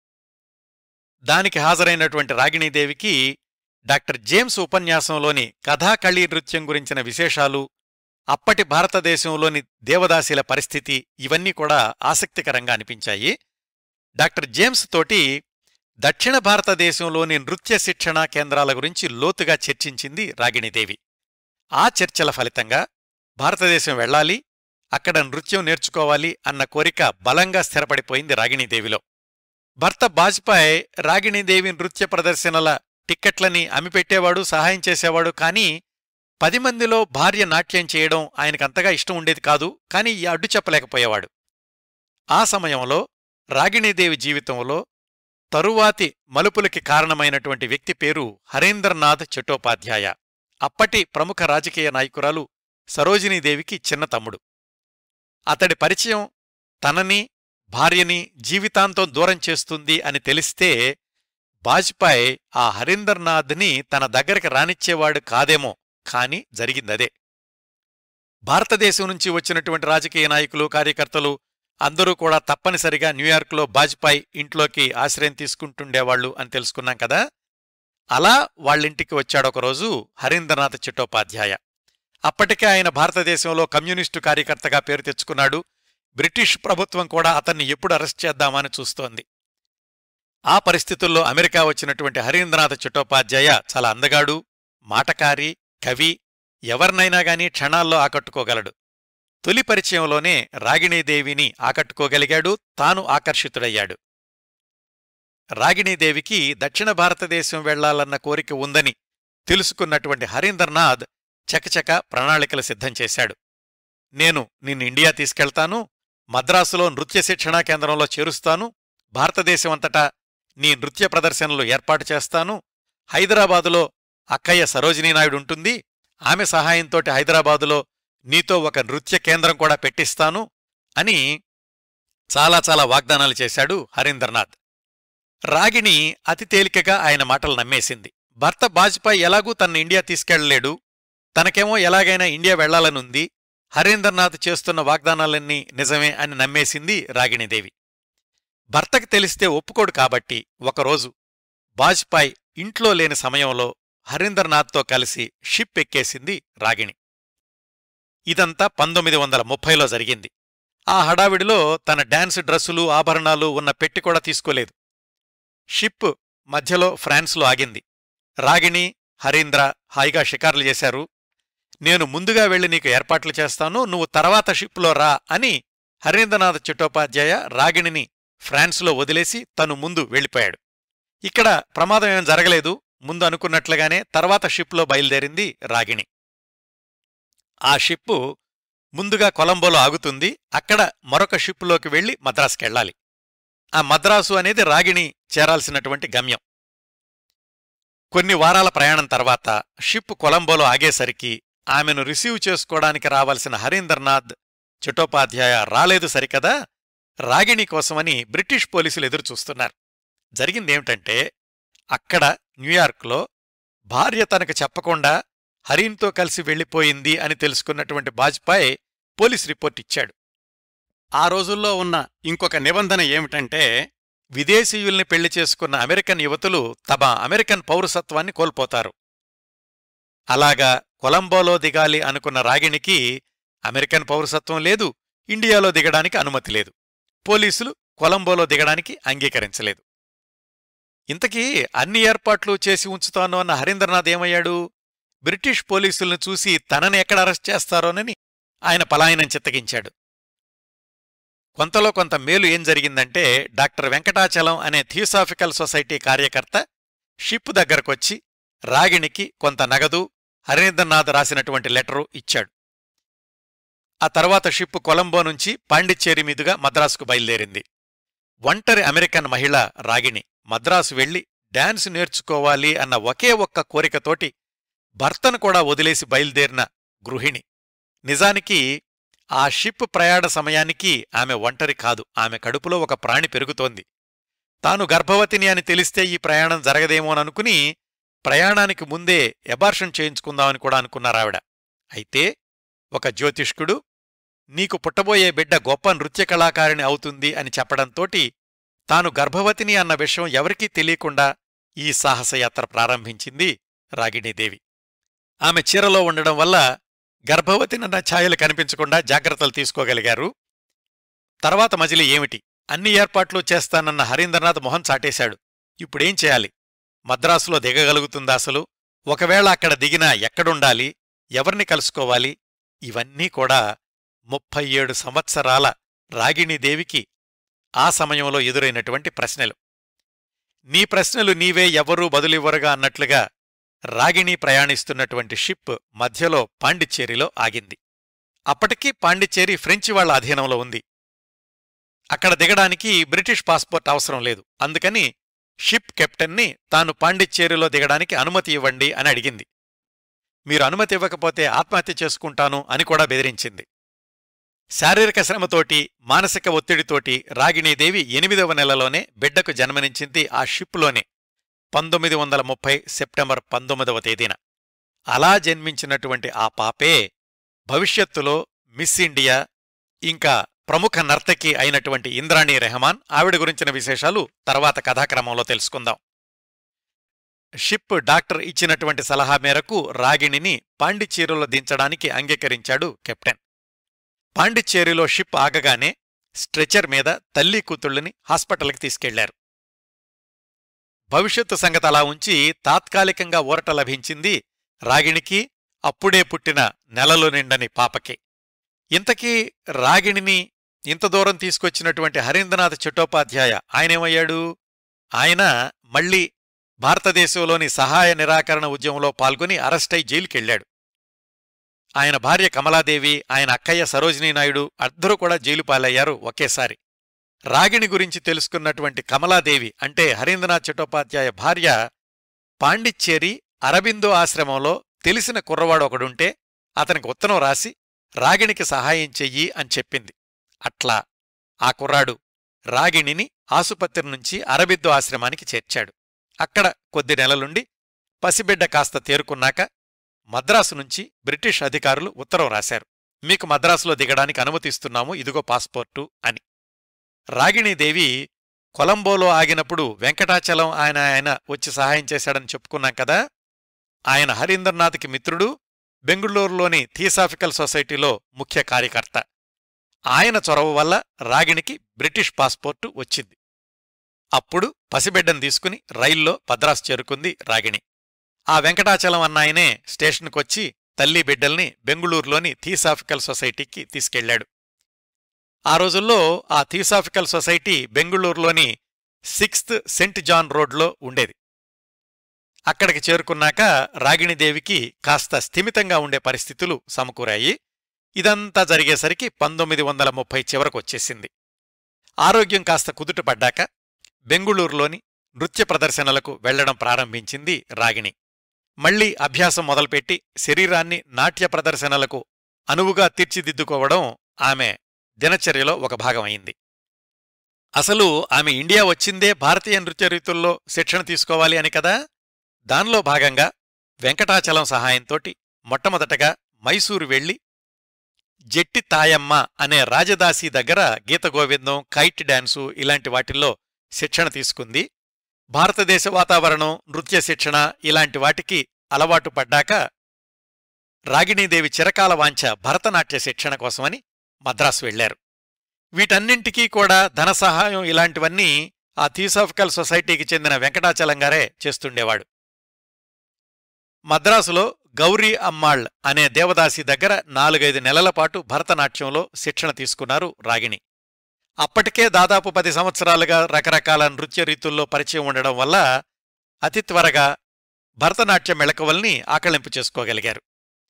దానికి హాజరైనటువంటి రాగిణీదేవికి డాక్టర్ జేమ్స్ ఉపన్యాసంలోని కథాకళీ నృత్యం గురించిన విశేషాలు, అప్పటి భారతదేశంలోని దేవదాసీల పరిస్థితి ఇవన్నీ కూడా ఆసక్తికరంగా అనిపించాయి. డాక్టర్ జేమ్స్ తోటి దక్షిణ భారతదేశంలోని నృత్య శిక్షణా కేంద్రాల గురించి లోతుగా చర్చించింది రాగిణీదేవి. ఆ చర్చల ఫలితంగా భారతదేశం వెళ్లాలి, అక్కడ నృత్యం నేర్చుకోవాలి అన్న కోరిక బలంగా స్థిరపడిపోయింది రాగిణీదేవిలో. భర్త వాజ్పేయి రాగిణీదేవి నృత్య ప్రదర్శనల టిక్కెట్లని అమ్మిపెట్టేవాడు, సహాయం చేసేవాడు. కానీ పది మందిలో భార్య నాట్యం చేయడం ఆయనకంతగా ఇష్టం ఉండేది కాదు. కాని అడ్డు చెప్పలేకపోయేవాడు. ఆ సమయంలో రాగిణీదేవి జీవితంలో తరువాతి మలుపులకి కారణమైనటువంటి వ్యక్తి పేరు హరీంద్రనాథ్ చట్టోపాధ్యాయ. అప్పటి ప్రముఖ రాజకీయ నాయకురాలు సరోజినీదేవికి చిన్న తమ్ముడు. అతడి పరిచయం తనని, భార్యని జీవితాంతం దూరం చేస్తుంది అని తెలిస్తే వాజ్పేయి ఆ హరీంద్రనాథ్ని తన దగ్గరికి రానిచ్చేవాడు కాదేమో. కాని జరిగిందదే. భారతదేశం నుంచి వచ్చినటువంటి రాజకీయ నాయకులు, కార్యకర్తలు అందరూ కూడా తప్పనిసరిగా న్యూయార్క్లో వాజ్పేయి ఇంట్లోకి ఆశ్రయం తీసుకుంటుండేవాళ్లు అని తెలుసుకున్నాం కదా. అలా వాళ్ళింటికి వచ్చాడొకరోజు హరీంద్రనాథ్ చట్టోపాధ్యాయ. అప్పటికే ఆయన భారతదేశంలో కమ్యూనిస్టు కార్యకర్తగా పేరు తెచ్చుకున్నాడు. బ్రిటిష్ ప్రభుత్వం కూడా అతన్ని ఎప్పుడు అరెస్ట్ చేద్దామని చూస్తోంది. ఆ పరిస్థితుల్లో అమెరికా వచ్చినటువంటి హరీంద్రనాథ్ చట్టోపాధ్యాయ చాలా అందగాడు, మాటకారి, కవి, ఎవర్నైనా గానీ క్షణాల్లో ఆకట్టుకోగలడు. తొలి పరిచయంలోనే రాగిణీదేవిని ఆకట్టుకోగలిగాడు, తాను ఆకర్షితుడయ్యాడు. రాగిణీదేవికి దక్షిణ భారతదేశం వెళ్లాలన్న కోరిక ఉందని తెలుసుకున్నటువంటి హరీంద్రనాథ్ చకచక ప్రణాళికలు సిద్ధం చేశాడు. నేను నిన్ను ఇండియా తీసుకెళ్తాను, మద్రాసులో నృత్య శిక్షణా కేంద్రంలో చేరుస్తాను, భారతదేశమంతటా నీ నృత్య ప్రదర్శనలు ఏర్పాటు చేస్తాను, హైదరాబాదులో అక్కయ్య సరోజినీనాయుడుంటుంది, ఆమె సహాయంతోటి హైదరాబాదులో నీతో ఒక నృత్య కేంద్రం కూడా పెట్టిస్తాను అని చాలా చాలా వాగ్దానాలు చేశాడు హరీంద్రనాథ్. రాగిణి అతి తేలికగా ఆయన మాటలు నమ్మేసింది. భర్త వాజ్పేయి ఎలాగూ తన ఇండియా తీసుకెళ్లలేడు, తనకేమో ఎలాగైనా ఇండియా వెళ్లాలనుంది, హరీంద్రనాథ్ చేస్తున్న వాగ్దానాలన్నీ నిజమే అని నమ్మేసింది రాగిణీదేవి. భర్తకి తెలిస్తే ఒప్పుకోడు కాబట్టి ఒకరోజు వాజ్పేయి ఇంట్లో లేని సమయంలో హరీంద్రనాథ్తో కలిసి షిప్ ఎక్కేసింది రాగిణి. ఇదంతా పంతొమ్మిది వందల ముప్పైలో జరిగింది. ఆ హడావిడిలో తన డాన్స్ డ్రస్సులు, ఆభరణాలు ఉన్న పెట్టి కూడా తీసుకోలేదు. షిప్ మధ్యలో ఫ్రాన్స్లో ఆగింది. రాగిణి, హరీంద్ర హాయిగా షికార్లు చేశారు. నేను ముందుగా వెళ్లి నీకు ఏర్పాట్లు చేస్తాను, నువ్వు తర్వాత షిప్లో రా అని హరీంద్రనాథ్ చట్టోపాధ్యాయ రాగిణిని ఫ్రాన్స్లో వదిలేసి తను ముందు వెళ్ళిపోయాడు. ఇక్కడ ప్రమాదం ఏం జరగలేదు. ముందు అనుకున్నట్లుగానే తర్వాత షిప్లో బయలుదేరింది రాగిణి. ఆ షిప్పు ముందుగా కొలంబోలో ఆగుతుంది. అక్కడ మరొక షిప్పులోకి వెళ్లి మద్రాసుకెళ్లాలి. ఆ మద్రాసు అనేది రాగిణి చేరాల్సినటువంటి గమ్యం. కొన్ని వారాల ప్రయాణం తర్వాత షిప్ కొలంబోలో ఆగేసరికి ఆమెను రిసీవ్ చేసుకోవడానికి రావాల్సిన హరీంద్రనాథ్ చట్టోపాధ్యాయ రాలేదు సరికదా. రాగిణి కోసమని బ్రిటిష్ పోలీసులు ఎదురుచూస్తున్నారు. జరిగిందేమిటంటే, అక్కడ న్యూయార్క్లో భార్య తనకు చెప్పకుండా హరీన్తో కలిసి వెళ్లిపోయింది అని తెలుసుకున్నటువంటి వాజ్పేయి పోలీస్ రిపోర్ట్ ఇచ్చాడు. ఆ రోజుల్లో ఉన్న ఇంకొక నిబంధన ఏమిటంటే, విదేశీయుల్ని పెళ్లి చేసుకున్న అమెరికన్ యువతులు తమ అమెరికన్ పౌరసత్వాన్ని కోల్పోతారు. అలాగా కొలంబోలో దిగాలి అనుకున్న రాగిణికి అమెరికన్ పౌరసత్వం లేదు, ఇండియాలో దిగడానికి అనుమతి లేదు. పోలీసులు కొలంబోలో దిగడానికి అంగీకరించలేదు. ఇంతకీ అన్ని ఏర్పాట్లు చేసి ఉంచుతాను అన్న హరీంద్రనాథ్ ఏమయ్యాడు? బ్రిటిష్ పోలీసులను చూసి తనని ఎక్కడ అరెస్ట్ చేస్తారోనని ఆయన పలాయనం చిత్తగించాడు. కొంతలో కొంత మేలు ఏం జరిగిందంటే డాక్టర్ వెంకటాచలం అనే థియోసాఫికల్ సొసైటీ కార్యకర్త షిప్ దగ్గరకొచ్చి రాగిణికి కొంత నగదు, హరీంద్రనాథ్ రాసినటువంటి లెటరు ఇచ్చాడు. ఆ తర్వాత షిప్ కొలంబో నుంచి పాండిచ్చేరి మీదుగా మద్రాసుకు బయలుదేరింది. ఒంటరి అమెరికన్ మహిళ రాగిణి మద్రాసు వెళ్లి డాన్స్ నేర్చుకోవాలి అన్న ఒకే ఒక్క కోరికతోటి భర్తను కూడా వదిలేసి బయలుదేరిన గృహిణి. నిజానికి ఆ షిప్ ప్రయాణ సమయానికి ఆమె ఒంటరి కాదు, ఆమె కడుపులో ఒక ప్రాణి పెరుగుతోంది. తాను గర్భవతిని అని తెలిస్తే ఈ ప్రయాణం జరగదేమోననుకుని ప్రయాణానికి ముందే ఎబార్షన్ చేయించుకుందామని కూడా అనుకున్నారావిడ. అయితే ఒక జ్యోతిష్కుడు నీకు పుట్టబోయే బిడ్డ గొప్ప నృత్య కళాకారిణి అవుతుంది అని చెప్పడంతోటి తాను గర్భవతిని అన్న విషయం ఎవరికీ తెలియకుండా ఈ సాహసయాత్ర ప్రారంభించింది రాగిణీదేవి. ఆమె చీరలో ఉండడం వల్ల గర్భవతినన్న ఛాయలు కనిపించకుండా జాగ్రత్తలు తీసుకోగలిగారు. తర్వాత మజిలీ ఏమిటి, అన్ని ఏర్పాట్లు చేస్తానన్న హరీంద్రనాథ్ మొహం చాటేశాడు. ఇప్పుడేం చేయాలి? మద్రాసులో దిగగలుగుతుందా అసలు? ఒకవేళ అక్కడ దిగినా ఎక్కడుండాలి, ఎవర్ని కలుసుకోవాలి? ఇవన్నీ కూడా ముప్పై ఏడు సంవత్సరాల రాగిణీదేవికి ఆ సమయంలో ఎదురైనటువంటి ప్రశ్నలు. నీ ప్రశ్నలు నీవే, ఎవ్వరూ బదులివ్వరుగా అన్నట్లుగా రాగిణి ప్రయాణిస్తున్నటువంటి షిప్ మధ్యలో పాండిచ్చేరిలో ఆగింది. అప్పటికీ పాండిచ్చేరి ఫ్రెంచి వాళ్ల అధీనంలో ఉంది. అక్కడ దిగడానికి బ్రిటిష్ పాస్పోర్ట్ అవసరం లేదు. అందుకని షిప్ కెప్టెన్ని తాను పాండిచ్చేరిలో దిగడానికి అనుమతి ఇవ్వండి అని అడిగింది. మీరు అనుమతి ఇవ్వకపోతే ఆత్మహత్య చేసుకుంటాను అని కూడా బెదిరించింది. శారీరక శ్రమతోటి, మానసిక ఒత్తిడితోటి రాగిణీదేవి ఎనిమిదవ నెలలోనే బిడ్డకు జన్మనించింది ఆ షిప్లోనే, పంతొమ్మిది వందల ముప్పై సెప్టెంబర్ పంతొమ్మిదవ తేదీన. అలా జన్మించినటువంటి ఆ పాపే భవిష్యత్తులో మిస్ ఇండియా, ఇంకా ప్రముఖ నర్తకి అయినటువంటి ఇంద్రాణి రెహమాన్. ఆవిడ గురించిన విశేషాలు తర్వాత కథాక్రమంలో తెలుసుకుందాం. షిప్ డాక్టర్ ఇచ్చినటువంటి సలహా మేరకు రాగిణిని పాండిచ్చేరిలో దించడానికి అంగీకరించాడు కెప్టెన్. పాండిచ్చేరిలో షిప్ ఆగగానే స్ట్రెచర్ మీద తల్లి కూతుళ్ళని హాస్పిటల్కి తీసుకెళ్లారు. భవిష్యత్తు సంగతి అలా ఉంచి తాత్కాలికంగా ఊరట లభించింది రాగిణికి, అప్పుడే పుట్టిన నెలలు నిండని పాపకి. ఇంతకీ రాగిణిని ఇంత దూరం తీసుకొచ్చినటువంటి హరీంద్రనాథ్ చట్టోపాధ్యాయ ఆయనేమయ్యాడు? ఆయన మళ్లీ భారతదేశంలోని సహాయ నిరాకరణ ఉద్యమంలో పాల్గొని అరెస్టై జైలుకెళ్లాడు. ఆయన భార్య కమలాదేవి, ఆయన అక్కయ్య సరోజినీనాయుడు అందరూ కూడా జైలు పాలయ్యారు ఒకేసారి. రాగిణి గురించి తెలుసుకున్నటువంటి కమలాదేవి అంటే హరీంద్రనాథ్ చట్టోపాధ్యాయ భార్య పాండిచ్చేరి అరబిందో ఆశ్రమంలో తెలిసిన కుర్రవాడు ఒకడుంటే అతనికి ఉత్తరం రాసి రాగిణికి సహాయం చెయ్యి అని చెప్పింది. అట్లా ఆ కుర్రాడు రాగిణిని ఆసుపత్రి నుంచి అరబిందో ఆశ్రమానికి చేర్చాడు. అక్కడ కొద్ది నెలలుండి పసిబిడ్డ కాస్త తేరుకున్నాక మద్రాసు నుంచి బ్రిటిష్ అధికారులు ఉత్తరం రాశారు, మీకు మద్రాసులో దిగడానికి అనుమతిస్తున్నాము, ఇదిగో పాస్పోర్టు అని. రాగిణీదేవి కొలంబోలో ఆగినప్పుడు వెంకటాచలం ఆయన ఆయన వచ్చి సహాయం చేశాడని చెప్పుకున్నాం కదా. ఆయన హరీంద్రనాథ్కి మిత్రుడు, బెంగుళూరులోని థియోసాఫికల్ సొసైటీలో ముఖ్య కార్యకర్త. ఆయన చొరవ వల్ల రాగిణికి బ్రిటిష్ పాస్పోర్టు వచ్చింది. అప్పుడు పసిబిడ్డను తీసుకుని రైల్లో మద్రాసు చేరుకుంది రాగిణి. ఆ వెంకటాచలం అన్నాయనే స్టేషన్కొచ్చి తల్లి బిడ్డల్ని బెంగుళూరులోని థియోసాఫికల్ సొసైటీకి తీసుకెళ్లాడు. ఆ రోజుల్లో ఆ థియోసాఫికల్ సొసైటీ బెంగుళూరులోని సిక్స్త్ సెంట్ జాన్ రోడ్లో ఉండేది. అక్కడికి చేరుకున్నాక రాగిణీదేవికి కాస్త స్థిమితంగా ఉండే పరిస్థితులు సమకూరాయి. ఇదంతా జరిగేసరికి పంతొమ్మిది వందల ముప్పై చివరకొచ్చేసింది. ఆరోగ్యం కాస్త కుదుటపడ్డాక బెంగుళూరులోని నృత్య ప్రదర్శనలకు వెళ్లడం ప్రారంభించింది రాగిణి. మళ్లీ అభ్యాసం మొదలుపెట్టి శరీరాన్ని నాట్య ప్రదర్శనలకు అనువుగా తీర్చిదిద్దుకోవడం ఆమె దినచర్యలో ఒక భాగమైంది. అసలు ఆమె ఇండియా వచ్చిందే భారతీయ నృత్య రీతుల్లో శిక్షణ తీసుకోవాలి అని కదా. దానిలో భాగంగా వెంకటాచలం సహాయంతోటి మొట్టమొదటగా మైసూరు వెళ్లి జెట్టి తాయమ్మ అనే రాజదాసి దగ్గర గీతగోవిందం, కైట్ డాన్సు ఇలాంటి వాటిల్లో శిక్షణ తీసుకుంది. భారతదేశ వాతావరణం, నృత్య శిక్షణ ఇలాంటి వాటికి అలవాటు పడ్డాక రాగిణీదేవి చిరకాల వాంఛ భరతనాట్య శిక్షణ కోసమని మద్రాసు వెళ్లారు. వీటన్నింటికీ కూడా ధన సహాయం ఇలాంటివన్నీ ఆ థియోసాఫికల్ సొసైటీకి చెందిన వెంకటాచలంగారే చేస్తుండేవాడు. మద్రాసులో గౌరీ అమ్మాళ్ అనే దేవదాసి దగ్గర నాలుగైదు నెలల పాటు భరతనాట్యంలో శిక్షణ తీసుకున్నారు రాగిణి. అప్పటికే దాదాపు పది సంవత్సరాలుగా రకరకాల నృత్య రీతుల్లో పరిచయం ఉండడం వల్ల అతి త్వరగా భరతనాట్య మెళకువల్ని ఆకళింపు చేసుకోగలిగారు.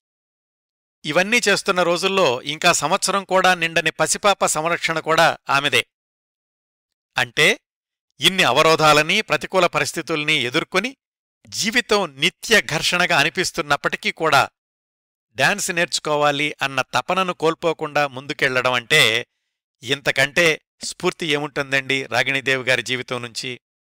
ఇవన్నీ చేస్తున్న రోజుల్లో ఇంకా సంవత్సరం కూడా నిండని పసిపాప సంరక్షణ కూడా ఆమెదే. అంటే ఇన్ని అవరోధాలని, ప్రతికూల పరిస్థితుల్ని ఎదుర్కొని జీవితం నిత్య ఘర్షణగా అనిపిస్తున్నప్పటికీ కూడా డాన్స్ నేర్చుకోవాలి అన్న తపనను కోల్పోకుండా ముందుకెళ్లడం అంటే ఇంతకంటే స్ఫూర్తి ఏముంటుందండి రాగిణీదేవి గారి జీవితం నుంచి?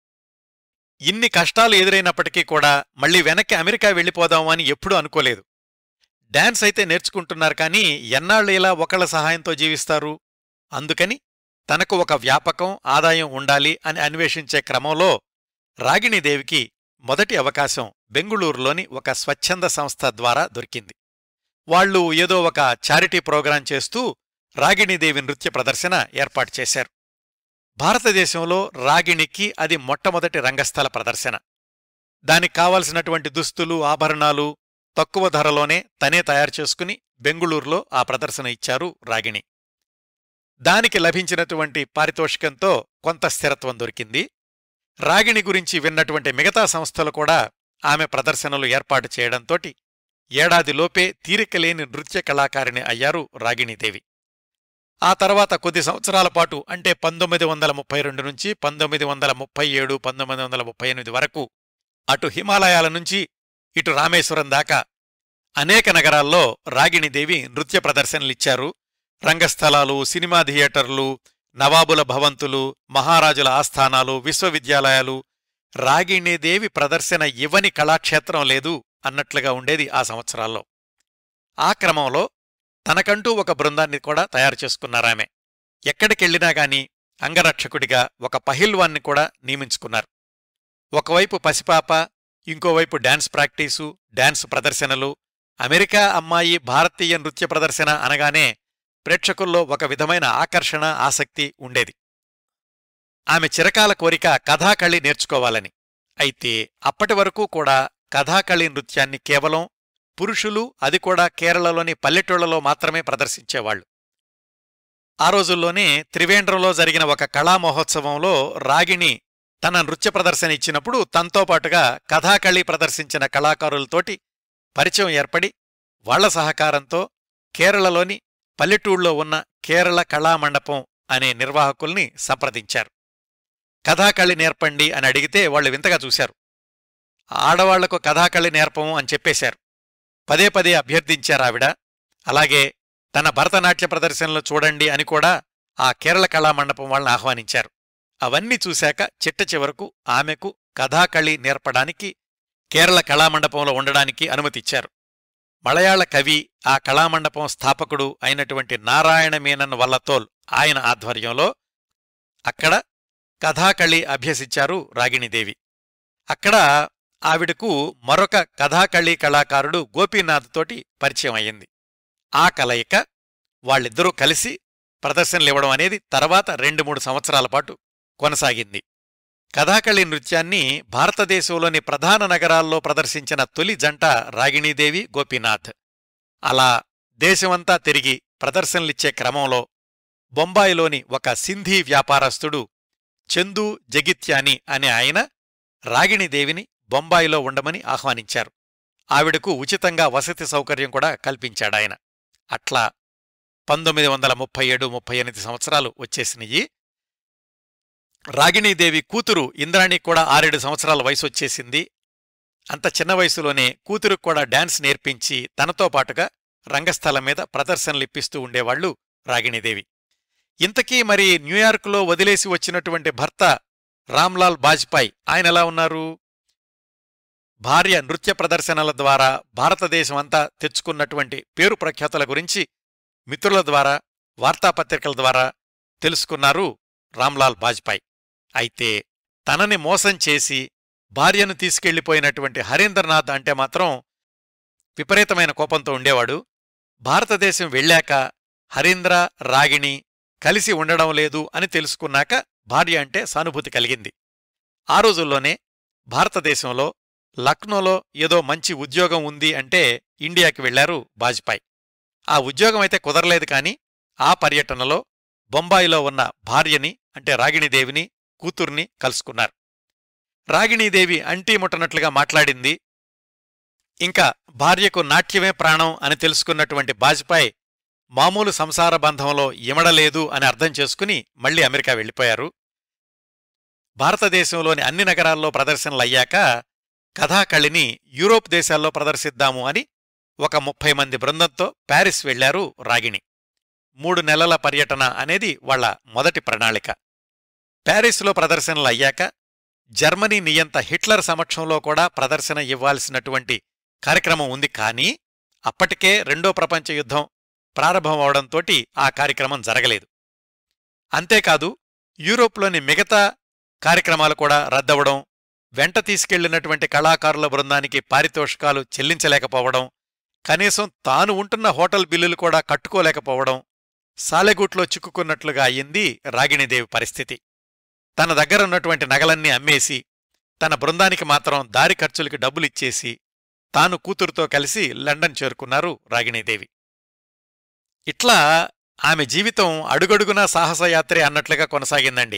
ఇన్ని కష్టాలు ఎదురైనప్పటికీ కూడా మళ్లీ వెనక్కి అమెరికా వెళ్ళిపోదాం అని ఎప్పుడూ అనుకోలేదు. డాన్స్ అయితే నేర్చుకుంటున్నారు కానీ ఎన్నాళ్ళు ఇలా ఒకళ్ళ సహాయంతో జీవిస్తారు? అందుకని తనకు ఒక వ్యాపకం, ఆదాయం ఉండాలి అని అన్వేషించే క్రమంలో రాగిణీదేవికి మొదటి అవకాశం బెంగుళూరులోని ఒక స్వచ్ఛంద సంస్థ ద్వారా దొరికింది. వాళ్లు ఏదో ఒక చారిటీ ప్రోగ్రాం చేస్తూ రాగిణీదేవి నృత్య ప్రదర్శన ఏర్పాటు చేశారు. భారతదేశంలో రాగిణికి అది మొట్టమొదటి రంగస్థల ప్రదర్శన. దానికి కావలసినటువంటి దుస్తులు, ఆభరణాలు తక్కువ ధరలోనే తనే తయారు చేసుకుని బెంగుళూరులో ఆ ప్రదర్శన ఇచ్చారు రాగిణి. దానికి లభించినటువంటి పారితోషికంతో కొంత స్థిరత్వం దొరికింది. రాగిణి గురించి విన్నటువంటి మిగతా సంస్థలు కూడా ఆమె ప్రదర్శనలు ఏర్పాటు చేయడంతోటి ఏడాదిలోపే తీరికలేని నృత్య కళాకారిణి అయ్యారు రాగిణీదేవి. ఆ తర్వాత కొద్ది సంవత్సరాల పాటు అంటే పంతొమ్మిది వందల ముప్పై రెండు నుంచి పంతొమ్మిది వందల ముప్పై ఏడు పంతొమ్మిది వందల ముప్పై ఎనిమిది వరకు అటు హిమాలయాల నుంచి ఇటు రామేశ్వరం దాకా అనేక నగరాల్లో రాగిణీదేవి నృత్య ప్రదర్శనలిచ్చారు. రంగస్థలాలు, సినిమా థియేటర్లు, నవాబుల భవంతులు, మహారాజుల ఆస్థానాలు, విశ్వవిద్యాలయాలు, రాగిణీదేవి ప్రదర్శన ఇవ్వని కళాక్షేత్రం లేదు అన్నట్లుగా ఉండేది ఆ సంవత్సరాల్లో. ఆ క్రమంలో తనకంటూ ఒక బృందాన్ని కూడా తయారు చేసుకున్నారామె. ఎక్కడికెళ్లినా గాని అంగరక్షకుడిగా ఒక పహిల్వాన్ని కూడా నియమించుకున్నారు. ఒకవైపు పసిపాప, ఇంకోవైపు డాన్స్ ప్రాక్టీసు, డాన్స్ ప్రదర్శనలు. అమెరికా అమ్మాయి భారతీయ నృత్య ప్రదర్శన అనగానే ప్రేక్షకుల్లో ఒక విధమైన ఆకర్షణ, ఆసక్తి ఉండేది. ఆమె చిరకాల కోరిక కథాకళి నేర్చుకోవాలని. అయితే అప్పటి వరకు కూడా కథాకళి నృత్యాన్ని కేవలం పురుషులు, అది కూడా కేరళలోని పల్లెటూళ్లలో మాత్రమే ప్రదర్శించేవాళ్లు. ఆ రోజుల్లోనే త్రివేంద్రంలో జరిగిన ఒక కళామహోత్సవంలో రాగిణి తన నృత్య ప్రదర్శన ఇచ్చినప్పుడు తనతో పాటుగా కథాకళి ప్రదర్శించిన కళాకారులతోటి పరిచయం ఏర్పడి వాళ్ల సహకారంతో కేరళలోని పల్లెటూళ్ళలో ఉన్న కేరళ కళామండపం అనే నిర్వాహకుల్ని సంప్రదించారు. కథాకళి నేర్పండి అని అడిగితే వాళ్లు వింతగా చూశారు. ఆడవాళ్లకు కథాకళి నేర్పము అని చెప్పేశారు. పదే పదే అభ్యర్థించారావిడ. అలాగే తన భరతనాట్య ప్రదర్శనలు చూడండి అని కూడా ఆ కేరళ కళామండపం వాళ్ళని ఆహ్వానించారు. అవన్నీ చూశాక చిట్ట చివరకు ఆమెకు కథాకళి నేర్పడానికి కేరళ కళామండపంలో ఉండడానికి అనుమతిచ్చారు. మలయాళ కవి, ఆ కళామండపం స్థాపకుడు అయినటువంటి నారాయణ మీనన్ వల్లతోల్ ఆయన ఆధ్వర్యంలో అక్కడ కథాకళి అభ్యసించారు రాగిణీదేవి. అక్కడ ఆవిడకు మరొక కథాకళి కళాకారుడు గోపీనాథ్ తోటి పరిచయం అయ్యింది. ఆ కలయిక వాళ్ళిద్దరూ కలిసి ప్రదర్శనలివ్వడం అనేది తర్వాత రెండు మూడు సంవత్సరాల పాటు కొనసాగింది. కథాకళి నృత్యాన్ని భారతదేశంలోని ప్రధాన నగరాల్లో ప్రదర్శించిన తొలి జంట రాగిణీదేవి, గోపీనాథ్. అలా దేశమంతా తిరిగి ప్రదర్శనలిచ్చే క్రమంలో బొంబాయిలోని ఒక సింధీ వ్యాపారస్తుడు చందూ జగిత్యాని అనే ఆయన రాగిణీదేవిని బొంబాయిలో ఉండమని ఆహ్వానించారు. ఆవిడకు ఉచితంగా వసతి సౌకర్యం కూడా కల్పించాడాయన. అట్లా పంతొమ్మిది వందల ముప్పై ఏడు ముప్పై ఎనిమిది సంవత్సరాలు వచ్చేసినయి. రాగిణీదేవి కూతురు ఇంద్రాణి కూడా ఆరేడు సంవత్సరాల వయసు వచ్చేసింది. అంత చిన్న వయసులోనే కూతురుకు కూడా డాన్స్ నేర్పించి తనతో పాటుగా రంగస్థలం మీద ప్రదర్శనలిప్పిస్తూ ఉండేవాళ్లు రాగిణీదేవి. ఇంతకీ మరి న్యూయార్కులో వదిలేసి వచ్చినటువంటి భర్త రామ్లాల్ బాజ్పాయ్ ఆయనెలా ఉన్నారు? భార్య నృత్య ప్రదర్శనల ద్వారా భారతదేశమంతా తెచ్చుకున్నటువంటి పేరు ప్రఖ్యాతుల గురించి మిత్రుల ద్వారా, వార్తాపత్రికల ద్వారా తెలుసుకున్నారు రామ్లాల్ బాజ్పాయ్. అయితే తనని మోసం చేసి భార్యను తీసుకెళ్లిపోయినటువంటి హరీంద్రనాథ్ అంటే మాత్రం విపరీతమైన కోపంతో ఉండేవాడు. భారతదేశం వెళ్ళాక హరీంద్ర, రాగిణి కలిసి ఉండడం లేదు అని తెలుసుకున్నాక భార్య అంటే సానుభూతి కలిగింది. ఆ రోజుల్లోనే భారతదేశంలో లక్నోలో ఏదో మంచి ఉద్యోగం ఉంది అంటే ఇండియాకి వెళ్లారు బాజ్పాయ్. ఆ ఉద్యోగమైతే కుదరలేదు కాని ఆ పర్యటనలో బొంబాయిలో ఉన్న భార్యని అంటే రాగిణీదేవిని కూతుర్ని కలుసుకున్నారు. రాగిణీదేవి అంటీ ముట్టనట్లుగా మాట్లాడింది. ఇంకా భార్యకు నాట్యమే ప్రాణం అని తెలుసుకున్నటువంటి బాజ్పాయ్ మామూలు సంసార బంధంలో ఇమడలేదు అని అర్థం చేసుకుని మళ్లీ అమెరికా వెళ్ళిపోయారు. భారతదేశంలోని అన్ని నగరాల్లో ప్రదర్శనలయ్యాక కథాకళిని యూరోప్ దేశాల్లో ప్రదర్శిద్దాము అని ఒక ముప్పై మంది బృందంతో ప్యారిస్ వెళ్లారు రాగిణి. మూడు నెలల పర్యటన అనేది వాళ్ల మొదటి ప్రణాళిక. ప్యారిస్లో ప్రదర్శనలయ్యాక జర్మనీ నియంత హిట్లర్ సమక్షంలో కూడా ప్రదర్శన ఇవ్వాల్సినటువంటి కార్యక్రమం ఉంది. కానీ అప్పటికే రెండో ప్రపంచ యుద్ధం ప్రారంభమవడంతోటి ఆ కార్యక్రమం జరగలేదు. అంతేకాదు యూరోప్లోని మిగతా కార్యక్రమాలు కూడా రద్దవడం, వెంట తీసుకెళ్లినటువంటి కళాకారుల బృందానికి పారితోషికాలు చెల్లించలేకపోవడం, కనీసం తాను ఉంటున్న హోటల్ బిల్లులు కూడా కట్టుకోలేకపోవడం, సాలెగూట్లో చిక్కుకున్నట్లుగా అయ్యింది రాగిణీదేవి పరిస్థితి. తన దగ్గరున్నటువంటి నగలన్నీ అమ్మేసి తన బృందానికి మాత్రం దారి ఖర్చులకి డబ్బులిచ్చేసి తాను కూతురుతో కలిసి లండన్ చేరుకున్నారు రాగిణీదేవి. ఇట్లా ఆమె జీవితం అడుగడుగునా సాహసయాత్రే అన్నట్లుగా కొనసాగిందండి.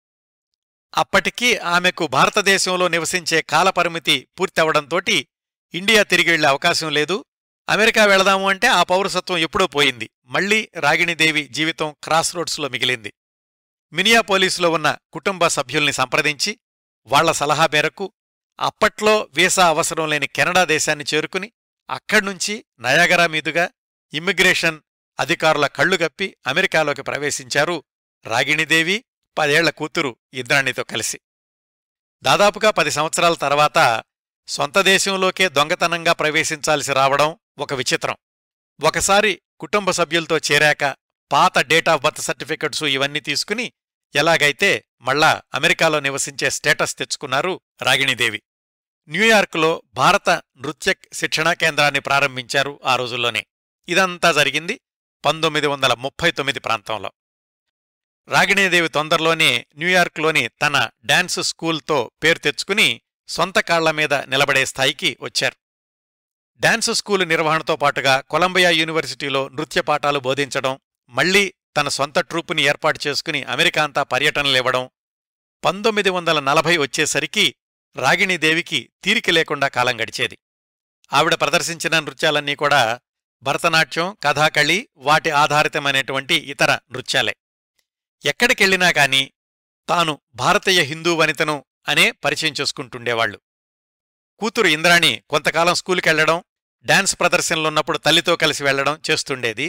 అప్పటికీ ఆమెకు భారతదేశంలో నివసించే కాలపరిమితి పూర్తవడంతోటి ఇండియా తిరిగి వెళ్లే అవకాశం లేదు. అమెరికా వెళదాము అంటే ఆ పౌరసత్వం ఎప్పుడో పోయింది. మళ్లీ రాగిణీదేవి జీవితం క్రాస్ రోడ్స్లో మిగిలింది. మినియాపోలీసులో ఉన్న కుటుంబ సభ్యుల్ని సంప్రదించి వాళ్ల సలహా మేరకు అప్పట్లో వీసా అవసరం లేని కెనడా దేశాన్ని చేరుకుని అక్కడ్నుంచి నయాగరా మీదుగా ఇమ్మిగ్రేషన్ అధికారుల కళ్లుగప్పి అమెరికాలోకి ప్రవేశించారు రాగిణీదేవి పదేళ్ల కూతురు ఇంద్రాణితో కలిసి. దాదాపుగా పది సంవత్సరాల తర్వాత సొంత దేశంలోకే దొంగతనంగా ప్రవేశించాల్సి రావడం ఒక విచిత్రం. ఒకసారి కుటుంబ సభ్యులతో చేరాక పాత డేట్ ఆఫ్ బర్త్ సర్టిఫికెట్సు ఇవన్నీ తీసుకుని ఎలాగైతే మళ్ళా అమెరికాలో నివసించే స్టేటస్ తెచ్చుకున్నారు రాగిణీదేవి. న్యూయార్కులో భారత నృత్య శిక్షణా కేంద్రాన్ని ప్రారంభించారు ఆ రోజుల్లోనే. ఇదంతా జరిగింది పంతొమ్మిది వందల ముప్పై తొమ్మిది ప్రాంతంలో. రాగిణీదేవి తొందరలోనే న్యూయార్క్లోని తన డాన్స్ స్కూల్తో పేరు తెచ్చుకుని సొంత కాళ్ల మీద నిలబడే స్థాయికి వచ్చారు. డాన్స్ స్కూలు నిర్వహణతో పాటుగా కొలంబియా యూనివర్సిటీలో నృత్య పాఠాలు బోధించడం, మళ్లీ తన సొంత ట్రూపుని ఏర్పాటు చేసుకుని అమెరికా అంతా పర్యటనలివ్వడం. పంతొమ్మిది వందల నలభై వచ్చేసరికి రాగిణీదేవికి తీరిక లేకుండా కాలం గడిచేది. ఆవిడ ప్రదర్శించిన నృత్యాలన్నీ కూడా భరతనాట్యం, కథాకళి, వాటి ఆధారితమైనటువంటి ఇతర నృత్యాలే. ఎక్కడికెళ్లినా కాని తాను భారతీయ హిందూ వనితను అనే పరిచయం చేసుకుంటుండేవాళ్లు. కూతురు ఇంద్రాణి కొంతకాలం స్కూలుకెళ్లడం, డాన్స్ ప్రదర్శనలున్నప్పుడు తల్లితో కలిసి వెళ్లడం చేస్తుండేది.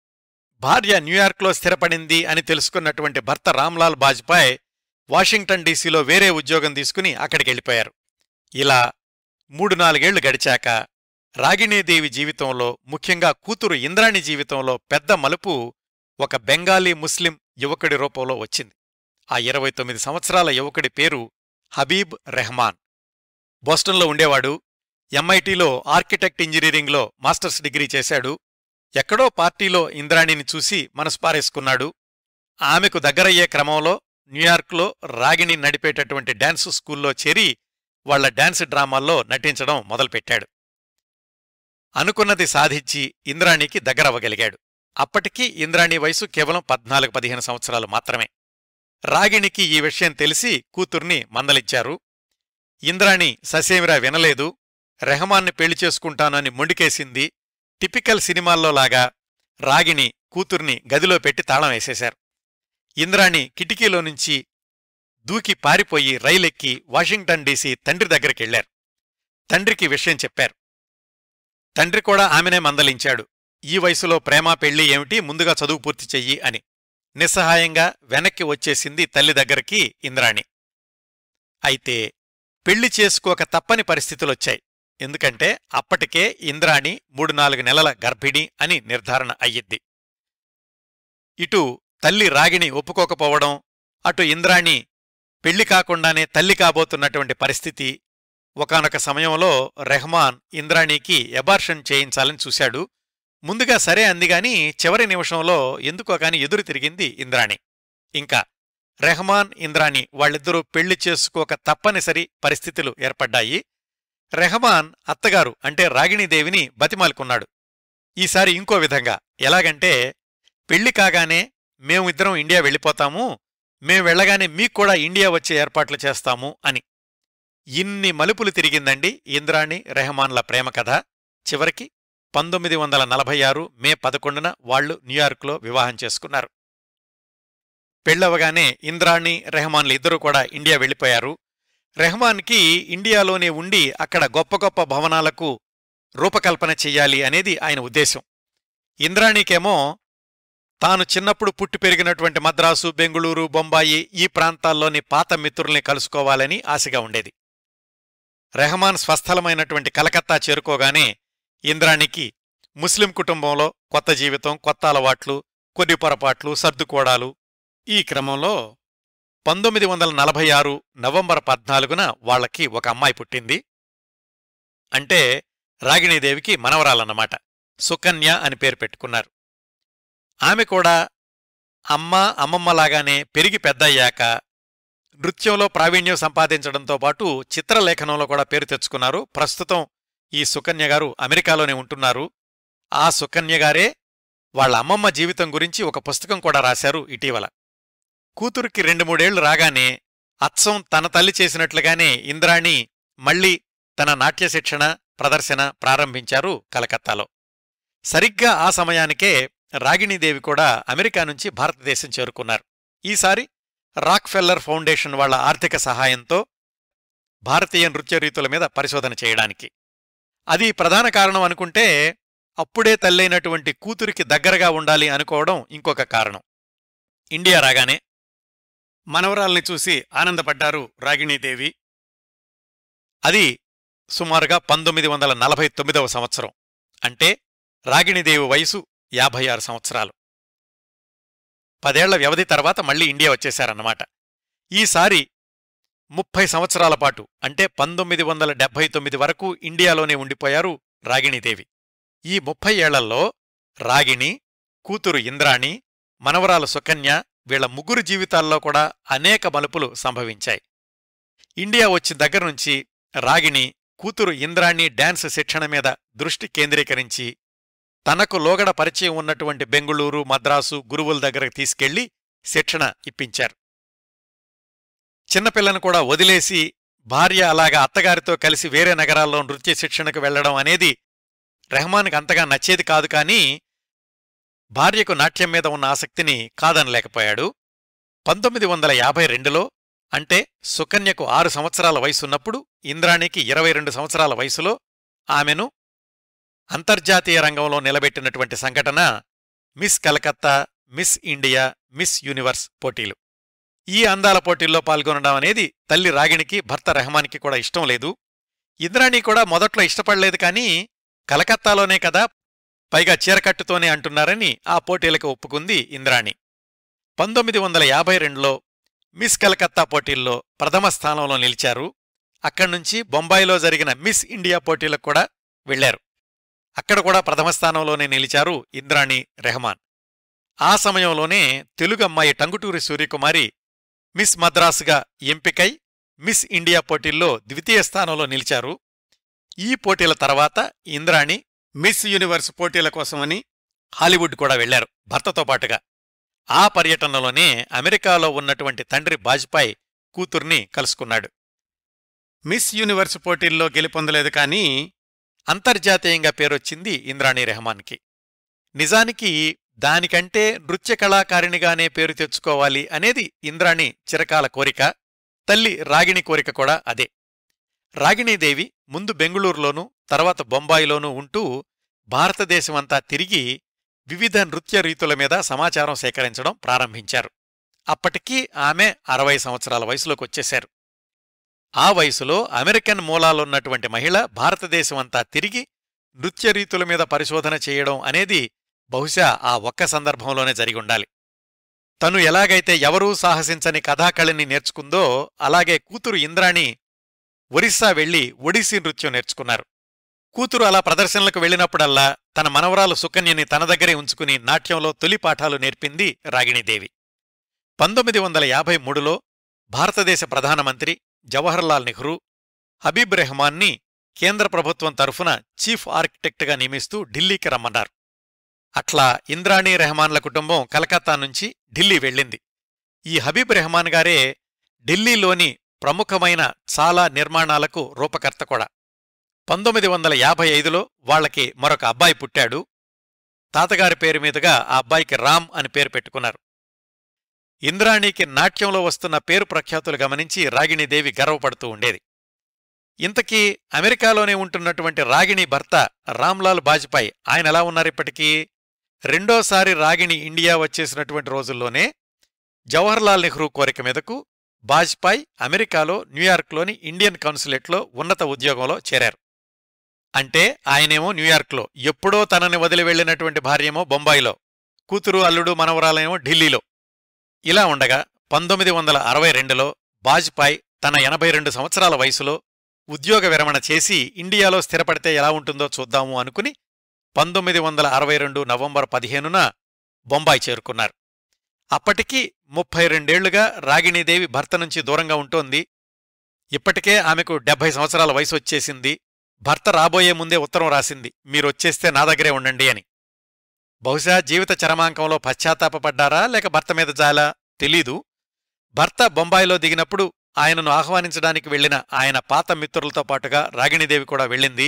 భార్య న్యూయార్క్లో స్థిరపడింది అని తెలుసుకున్నటువంటి భర్త రామ్లాల్ బాజ్పాయ్ వాషింగ్టన్ డీసీలో వేరే ఉద్యోగం తీసుకుని అక్కడికెళ్ళిపోయారు. ఇలా మూడు నాలుగేళ్లు గడిచాక రాగిణీదేవి జీవితంలో, ముఖ్యంగా కూతురు ఇంద్రాణి జీవితంలో పెద్ద మలుపు ఒక బెంగాలీ ముస్లిం యువకుడి రూపంలో వచ్చింది. ఆ ఇరవై తొమ్మిది సంవత్సరాల యువకుడి పేరు హబీబ్ రెహమాన్. బోస్టన్లో ఉండేవాడు. ఎంఐటీలో ఆర్కిటెక్ట్ ఇంజనీరింగ్లో మాస్టర్స్ డిగ్రీ చేశాడు. ఎక్కడో పార్టీలో ఇంద్రాణిని చూసి మనసు పారేసుకున్నాడు. ఆమెకు దగ్గరయ్యే క్రమంలో న్యూయార్క్లో రాగిణి నడిపేటటువంటి డాన్స్ స్కూల్లో చేరి వాళ్ల డాన్స్ డ్రామాల్లో నటించడం మొదలుపెట్టాడు. అనుకున్నది సాధించి ఇంద్రాణికి దగ్గరవ్వగలిగాడు. అప్పటికీ ఇంద్రాణి వయసు కేవలం పద్నాలుగు పదిహేను సంవత్సరాలు మాత్రమే. రాగిణికి ఈ విషయం తెలిసి కూతుర్ని మందలించారు. ఇంద్రాణి ససేమిరా వినలేదు. రెహమాన్ని పెళ్లి చేసుకుంటానని మొండికేసింది. టిపికల్ సినిమాల్లోలాగా రాగిణి కూతుర్ని గదిలో పెట్టి తాళం వేసేశారు. ఇంద్రాణి కిటికీలో నుంచి దూకి పారిపోయి రైలెక్కి వాషింగ్టన్ డీసీ తండ్రి దగ్గరికెళ్లారు. తండ్రికి విషయం చెప్పారు. తండ్రి కూడా ఆమెనే మందలించాడు. ఈ వయసులో ప్రేమ పెళ్లి ఏమిటి, ముందుగా చదువు పూర్తి చెయ్యి అని. నిస్సహాయంగా వెనక్కి వచ్చేసింది తల్లి దగ్గరికి ఇంద్రాణి. అయితే పెళ్లి చేసుకోక తప్పని పరిస్థితులొచ్చాయి. ఎందుకంటే అప్పటికే ఇంద్రాణి మూడు నాలుగు నెలల గర్భిణి అని నిర్ధారణ అయ్యిద్ది. ఇటు తల్లి రాగిణి ఒప్పుకోకపోవడం, అటు ఇంద్రాణి పెళ్లి కాకుండానే తల్లి కాబోతున్నటువంటి పరిస్థితి. ఒకానొక సమయంలో రెహమాన్ ఇంద్రాణికి ఎబార్షన్ చేయించాలని చూశాడు. ముందుగా సరే అందిగాని చివరి నిమిషంలో ఎందుకో కాని ఎదురు తిరిగింది ఇంద్రాణి. ఇంకా రెహమాన్ ఇంద్రాణి వాళ్ళిద్దరూ పెళ్లి చేసుకోక తప్పనిసరి పరిస్థితులు ఏర్పడ్డాయి. రెహమాన్ అత్తగారు అంటే రాగిణీదేవిని బతిమాలుకున్నాడు. ఈసారి ఇంకో విధంగా. ఎలాగంటే పెళ్లి కాగానే మేము ఇద్దరం ఇండియా వెళ్ళిపోతాము, మేం వెళ్ళగానే మీక్కూడా ఇండియా వచ్చే ఏర్పాట్లు చేస్తాము అని. ఇన్ని మలుపులు తిరిగిందండి ఇంద్రాణి రెహమాన్ల ప్రేమకథ. చివరికి పంతొమ్మిది వందల నలభై ఆరు మే పదకొండున వాళ్లు న్యూయార్క్లో వివాహం చేసుకున్నారు. పెళ్లవగానే ఇంద్రాణి రెహమాన్లు ఇద్దరూ కూడా ఇండియా వెళ్ళిపోయారు. రెహమాన్కి ఇండియాలోనే ఉండి అక్కడ గొప్ప గొప్ప భవనాలకు రూపకల్పన చెయ్యాలి అనేది ఆయన ఉద్దేశం. ఇంద్రాణీకేమో తాను చిన్నప్పుడు పుట్టి పెరిగినటువంటి మద్రాసు, బెంగుళూరు, బొంబాయి ఈ ప్రాంతాల్లోని పాత మిత్రుల్ని కలుసుకోవాలని ఆశగా ఉండేది. రెహమాన్ స్వస్థలమైనటువంటి కలకత్తా చేరుకోగానే ఇంద్రాణికి ముస్లిం కుటుంబంలో కొత్త జీవితం, కొత్త అలవాట్లు, కొన్ని పొరపాట్లు, సర్దుకోడాలు. ఈ క్రమంలో పంతొమ్మిది వందల నలభై ఆరు నవంబర్ పద్నాలుగున వాళ్లకి ఒక అమ్మాయి పుట్టింది. అంటే రాగిణీదేవికి మనవరాలన్నమాట. సుకన్య అని పేరు పెట్టుకున్నారు. ఆమె కూడా అమ్మ అమ్మమ్మలాగానే పెరిగి పెద్దయ్యాక నృత్యంలో ప్రావీణ్యం సంపాదించడంతో పాటు చిత్రలేఖనంలో కూడా పేరు తెచ్చుకున్నారు. ప్రస్తుతం ఈ సుకన్య గారు అమెరికాలోనే ఉంటున్నారు. ఆ సుకన్యగారే వాళ్ల అమ్మమ్మ జీవితం గురించి ఒక పుస్తకం కూడా రాశారు ఇటీవల. కూతురికి రెండు మూడేళ్లు రాగానే అచ్చం తన తల్లి చేసినట్లుగానే ఇంద్రాణి మళ్లీ తన నాట్య శిక్షణ ప్రదర్శన ప్రారంభించారు కలకత్తాలో. సరిగ్గా ఆ సమయానికే రాగిణీదేవి కూడా అమెరికా నుంచి భారతదేశం చేరుకున్నారు. ఈసారి రాక్ఫెల్లర్ ఫౌండేషన్ వాళ్ల ఆర్థిక సహాయంతో భారతీయ నృత్య రీతుల మీద పరిశోధన చేయడానికి. అది ప్రధాన కారణం అనుకుంటే అప్పుడే తల్లైనటువంటి కూతురికి దగ్గరగా ఉండాలి అనుకోవడం ఇంకొక కారణం. ఇండియా రాగానే మనవరాల్ని చూసి ఆనందపడ్డారు రాగిణీదేవి. అది సుమారుగా పంతొమ్మిది వందల నలభై తొమ్మిదవ సంవత్సరం. అంటే రాగిణీదేవి వయసు యాభై ఆరు సంవత్సరాలు. పదేళ్ల వ్యవధి తర్వాత మళ్లీ ఇండియా వచ్చేశారన్నమాట. ఈసారి ముప్పై సంవత్సరాల పాటు అంటే పంతొమ్మిది వందల డెబ్బై తొమ్మిది వరకు ఇండియాలోనే ఉండిపోయారు రాగిణీదేవి. ఈ ముప్పై ఏళ్లలో రాగిణి, కూతురు ఇంద్రాణి, మనవరాలు సుకన్య వీళ్ల ముగ్గురు జీవితాల్లో కూడా అనేక మలుపులు సంభవించాయి. ఇండియా వచ్చిన దగ్గర్నుంచి రాగిణి కూతురు ఇంద్రాణి డాన్స్ శిక్షణ మీద దృష్టి కేంద్రీకరించి తనకు లోగడ పరిచయం ఉన్నటువంటి బెంగుళూరు, మద్రాసు గురువుల దగ్గరకు తీసుకెళ్లి శిక్షణ ఇప్పించారు. చిన్నపిల్లను కూడా వదిలేసి భార్య అలాగా అత్తగారితో కలిసి వేరే నగరాల్లో నృత్య శిక్షణకు వెళ్లడం అనేది రెహమాన్కి అంతగా నచ్చేది కాదు. కానీ భార్యకు నాట్యం మీద ఉన్న ఆసక్తిని కాదనలేకపోయాడు. పంతొమ్మిది వందల యాభై రెండులో అంటే సుకన్యకు ఆరు సంవత్సరాల వయసున్నప్పుడు ఇంద్రాణికి ఇరవై రెండు సంవత్సరాల వయసులో ఆమెను అంతర్జాతీయ రంగంలో నిలబెట్టినటువంటి సంఘటన Miss Calcutta, Miss India, Miss Universe పోటీలు. ఈ అందాల పోటీల్లో పాల్గొనడం అనేది తల్లి రాగిణికి, భర్త రెహమాన్కి కూడా ఇష్టం లేదు. ఇంద్రాణి కూడా మొదట్లో ఇష్టపడలేదు. కానీ కలకత్తాలోనే కదా, పైగా చీరకట్టుతోనే అంటున్నారని ఆ పోటీలకు ఒప్పుకుంది ఇంద్రాణి. పంతొమ్మిది వందల యాభై రెండులో మిస్ కలకత్తా పోటీల్లో ప్రథమ స్థానంలో నిలిచారు. అక్కడ్నుంచి బొంబాయిలో జరిగిన మిస్ ఇండియా పోటీలకు కూడా వెళ్లారు. అక్కడ కూడా ప్రథమ స్థానంలోనే నిలిచారు ఇంద్రాణి రెహమాన్. ఆ సమయంలోనే తెలుగు అమ్మాయి టంగుటూరి సూర్యకుమారి మిస్ మద్రాసుగా ఎంపికై మిస్ ఇండియా పోటీల్లో ద్వితీయ స్థానంలో నిలిచారు. ఈ పోటీల తర్వాత ఇంద్రాణి మిస్ యూనివర్స్ పోటీల కోసమని హాలీవుడ్ కూడా వెళ్లారు భర్తతో పాటుగా. ఆ పర్యటనలోనే అమెరికాలో ఉన్నటువంటి తండ్రి వాజ్పేయి కూతుర్ని కలుసుకున్నాడు. మిస్ యూనివర్స్ పోటీల్లో గెలుపొందలేదు. కానీ అంతర్జాతీయంగా పేరొచ్చింది ఇంద్రాణి రెహమాన్కి. నిజానికి దానికంటే నృత్య కళాకారిణిగానే పేరు తెచ్చుకోవాలి అనేది ఇంద్రాణి చిరకాల కోరిక. తల్లి రాగిణి కోరిక కూడా అదే. రాగిణీదేవి ముందు బెంగుళూరులోనూ తర్వాత బొంబాయిలోనూ ఉంటూ భారతదేశమంతా తిరిగి వివిధ నృత్య రీతుల మీద సమాచారం సేకరించడం ప్రారంభించారు. అప్పటికీ ఆమె అరవై సంవత్సరాల వయసులోకొచ్చేశారు. ఆ వయసులో అమెరికన్ మూలాలున్నటువంటి మహిళ భారతదేశమంతా తిరిగి నృత్యరీతుల మీద పరిశోధన చేయడం అనేది బహుశా ఆ ఒక్క సందర్భంలోనే జరిగుండాలి. తను ఎలాగైతే ఎవరూ సాహసించని కథాకళిని నేర్చుకుందో అలాగే కూతురు ఇంద్రాణి ఒరిస్సా వెళ్లి ఒడిస్సీ నృత్యం నేర్చుకున్నారు. కూతురు అలా ప్రదర్శనలకు వెళ్లినప్పుడల్లా తన మనవరాలు సుకన్యని తన దగ్గరే ఉంచుకుని నాట్యంలో తొలి పాఠాలు నేర్పింది రాగిణీదేవి. పంతొమ్మిది వందల యాభై మూడులో భారతదేశ ప్రధానమంత్రి జవహర్లాల్ నెహ్రూ హబీబ్ రెహమాన్ని కేంద్ర ప్రభుత్వం తరఫున చీఫ్ ఆర్కిటెక్ట్గా నియమిస్తూ ఢిల్లీకి రమ్మన్నారు. అట్లా ఇంద్రాణి రెహమాన్ల కుటుంబం కలకత్తా నుంచి ఢిల్లీ వెళ్ళింది. ఈ హబీబ్ రెహమాన్ గారే ఢిల్లీలోని ప్రముఖమైన చాలా నిర్మాణాలకు రూపకర్త కూడా. పంతొమ్మిది వందల యాభై ఐదులో వాళ్లకి మరొక అబ్బాయి పుట్టాడు. తాతగారి పేరు మీదుగా ఆ అబ్బాయికి రామ్ అని పేరు పెట్టుకున్నారు. ఇంద్రాణికి నాట్యంలో వస్తున్న పేరు ప్రఖ్యాతులు గమనించి రాగిణీదేవి గర్వపడుతూ ఉండేది. ఇంతకీ అమెరికాలోనే ఉంటున్నటువంటి రాగిణి భర్త రామ్లాల్ బాజ్పాయ్ ఆయన ఎలా ఉన్నారిప్పటికీ? రెండోసారి రాగిణి ఇండియా వచ్చేసినటువంటి రోజుల్లోనే జవహర్లాల్ నెహ్రూ కోరిక మీదకు బాజ్పాయ్ అమెరికాలో న్యూయార్క్లోని ఇండియన్ కౌన్సులేట్లో ఉన్నత ఉద్యోగంలో చేరారు. అంటే ఆయనేమో న్యూయార్క్లో, ఎప్పుడో తనని వదిలి వెళ్లినటువంటి భార్యేమో బొంబాయిలో, కూతురు అల్లుడు మనవరాలేమో ఢిల్లీలో. ఇలా ఉండగా పంతొమ్మిది వందల అరవై రెండులో బాజ్పాయ్ తన ఎనభై రెండు సంవత్సరాల వయసులో ఉద్యోగ విరమణ చేసి ఇండియాలో స్థిరపడితే ఎలా ఉంటుందో చూద్దాము అనుకుని పంతొమ్మిది వందల అరవై రెండు నవంబర్ పదిహేనున బొంబాయి చేరుకున్నారు. అప్పటికి ముప్పై రెండేళ్లుగా రాగిణీదేవి భర్త నుంచి దూరంగా ఉంటోంది. ఇప్పటికే ఆమెకు డెబ్బై సంవత్సరాల వయసు వచ్చేసింది. భర్త రాబోయే ముందే ఉత్తరం రాసింది, మీరొచ్చేస్తే నా దగ్గరే ఉండండి అని. బహుశా జీవిత చరమాంకంలో పశ్చాత్తాపడ్డారా లేక భర్త మీద జాలా తెలీదు. భర్త బొంబాయిలో దిగినప్పుడు ఆయనను ఆహ్వానించడానికి వెళ్లిన ఆయన పాత మిత్రులతో పాటుగా రాగిణీదేవి కూడా వెళ్ళింది.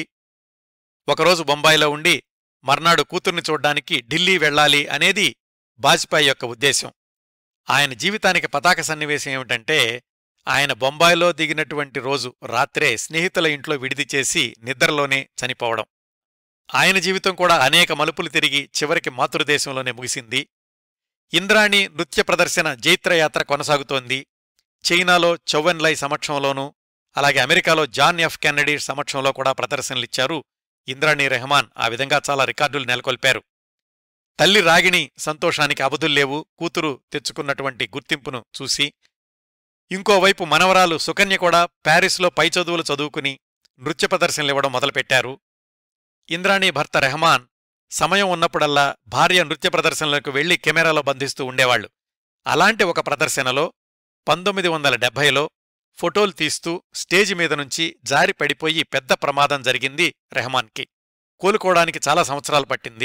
ఒకరోజు బొంబాయిలో ఉండి మర్నాడు కూతుర్ని చూడ్డానికి ఢిల్లీ వెళ్లాలి అనేది బాజ్పాయ్ యొక్క ఉద్దేశం. ఆయన జీవితానికి పతాక సన్నివేశం ఏమిటంటే, ఆయన బొంబాయిలో దిగినటువంటి రోజు రాత్రే స్నేహితుల ఇంట్లో విడిది చేసి నిద్రలోనే చనిపోవడం. ఆయన జీవితం కూడా అనేక మలుపులు తిరిగి చివరికి మాతృదేశంలోనే ముగిసింది. ఇంద్రాణి నృత్య ప్రదర్శన జైత్రయాత్ర కొనసాగుతోంది. చైనాలో చౌవెన్లై సమక్షంలోనూ, అలాగే అమెరికాలో జాన్ ఎఫ్ కెన్నడీ సమక్షంలో కూడా ప్రదర్శనలిచ్చారు ఇంద్రాణి రెహమాన్. ఆ విధంగా చాలా రికార్డులు నెలకొల్పారు. తల్లి రాగిణి సంతోషానికి అవధుల్లేవు కూతురు తెచ్చుకున్నటువంటి గుర్తింపును చూసి. ఇంకోవైపు మనవరాలు సుకన్య కూడా ప్యారిస్లో పై చదువులు చదువుకుని నృత్య ప్రదర్శనలివ్వడం మొదలుపెట్టారు. ఇంద్రాణి భర్త రెహమాన్ సమయం ఉన్నప్పుడల్లా భార్య నృత్య ప్రదర్శనలకు వెళ్లి కెమెరాలో బంధిస్తూ ఉండేవాళ్లు. అలాంటి ఒక ప్రదర్శనలో పంతొమ్మిది వందల డెబ్బైలో ఫోటోలు తీస్తూ స్టేజి మీద నుంచి జారి పడిపోయి పెద్ద ప్రమాదం జరిగింది రెహమాన్కి. కోలుకోవడానికి చాలా సంవత్సరాలు పట్టింది.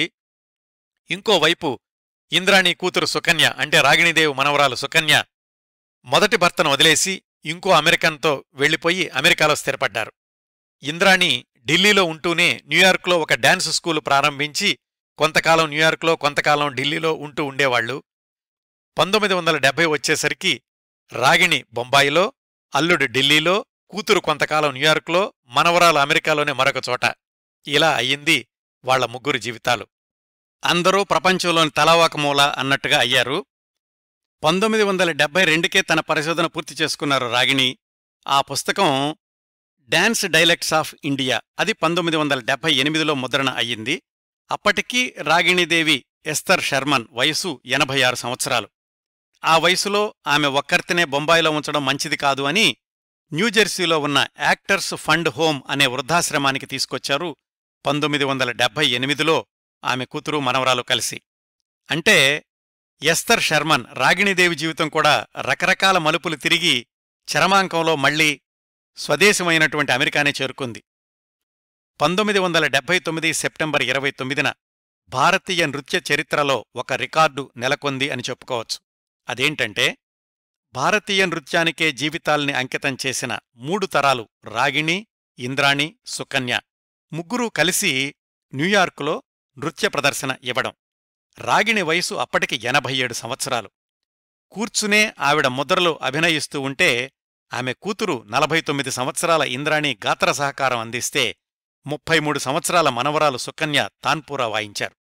ఇంకోవైపు ఇంద్రాణి కూతురు సుకన్య అంటే రాగిణీదేవి మనవరాలు సుకన్య మొదటి భర్తను వదిలేసి ఇంకో అమెరికన్తో వెళ్లిపోయి అమెరికాలో స్థిరపడ్డారు. ఇంద్రాణి ఢిల్లీలో ఉంటూనే న్యూయార్క్లో ఒక డాన్స్ స్కూలు ప్రారంభించి కొంతకాలం న్యూయార్క్లో కొంతకాలం ఢిల్లీలో ఉంటూ ఉండేవాళ్లు. పంతొమ్మిది వందల డెబ్బై వచ్చేసరికి రాగిణి బొంబాయిలో, అల్లుడు ఢిల్లీలో, కూతురు కొంతకాలం న్యూయార్క్లో, మనవరాలు అమెరికాలోనే మరొక చోట. ఇలా అయ్యింది వాళ్ల ముగ్గురు జీవితాలు. అందరూ ప్రపంచంలోని తలావాక మూల అన్నట్టుగా అయ్యారు. పంతొమ్మిది వందల డెబ్బై రెండుకే తన పరిశోధన పూర్తి చేసుకున్నారు రాగిణి. ఆ పుస్తకం డాన్స్ డైలెక్ట్స్ ఆఫ్ ఇండియా, అది పంతొమ్మిది వందల డెబ్బై ఎనిమిదిలో ముద్రణ అయ్యింది. అప్పటికీ రాగిణీదేవి ఎస్తర్ షర్మన్ వయసు ఎనభై ఆరు సంవత్సరాలు. ఆ వయసులో ఆమె ఒక్కర్తినే బొంబాయిలో ఉంచడం మంచిది కాదు అని న్యూజెర్సీలో ఉన్న యాక్టర్స్ ఫండ్ హోమ్ అనే వృద్ధాశ్రమానికి తీసుకొచ్చారు పంతొమ్మిది వందల డెబ్బై ఎనిమిదిలో ఆమె కూతురు మనవరాలు కలిసి. అంటే ఎస్తర్ షర్మన్ రాగిణీదేవి జీవితం కూడా రకరకాల మలుపులు తిరిగి చరమాంకంలో మళ్లీ స్వదేశమైనటువంటి అమెరికానే చేరుకుంది. పంతొమ్మిది వందల డెబ్బై తొమ్మిది సెప్టెంబర్ ఇరవై తొమ్మిదిన భారతీయ నృత్య చరిత్రలో ఒక రికార్డు నెలకొంది అని చెప్పుకోవచ్చు. అదేంటంటే, భారతీయ నృత్యానికే జీవితాల్ని అంకితం చేసిన మూడు తరాలు రాగిణి, ఇంద్రాణి, సుకన్య ముగ్గురూ కలిసి న్యూయార్కులో నృత్య ప్రదర్శన ఇవ్వడం. రాగిణి వయసు అప్పటికి ఎనభై ఏడు సంవత్సరాలు. కూర్చునే ఆవిడ ముద్రలు అభినయిస్తూ ఉంటే ఆమె కూతురు నలభై తొమ్మిది సంవత్సరాల ఇంద్రాణి గాత్ర సహకారం అందిస్తే ముప్పై మూడు సంవత్సరాల మనవరాలు సుకన్య తాన్పూరా వాయించారు.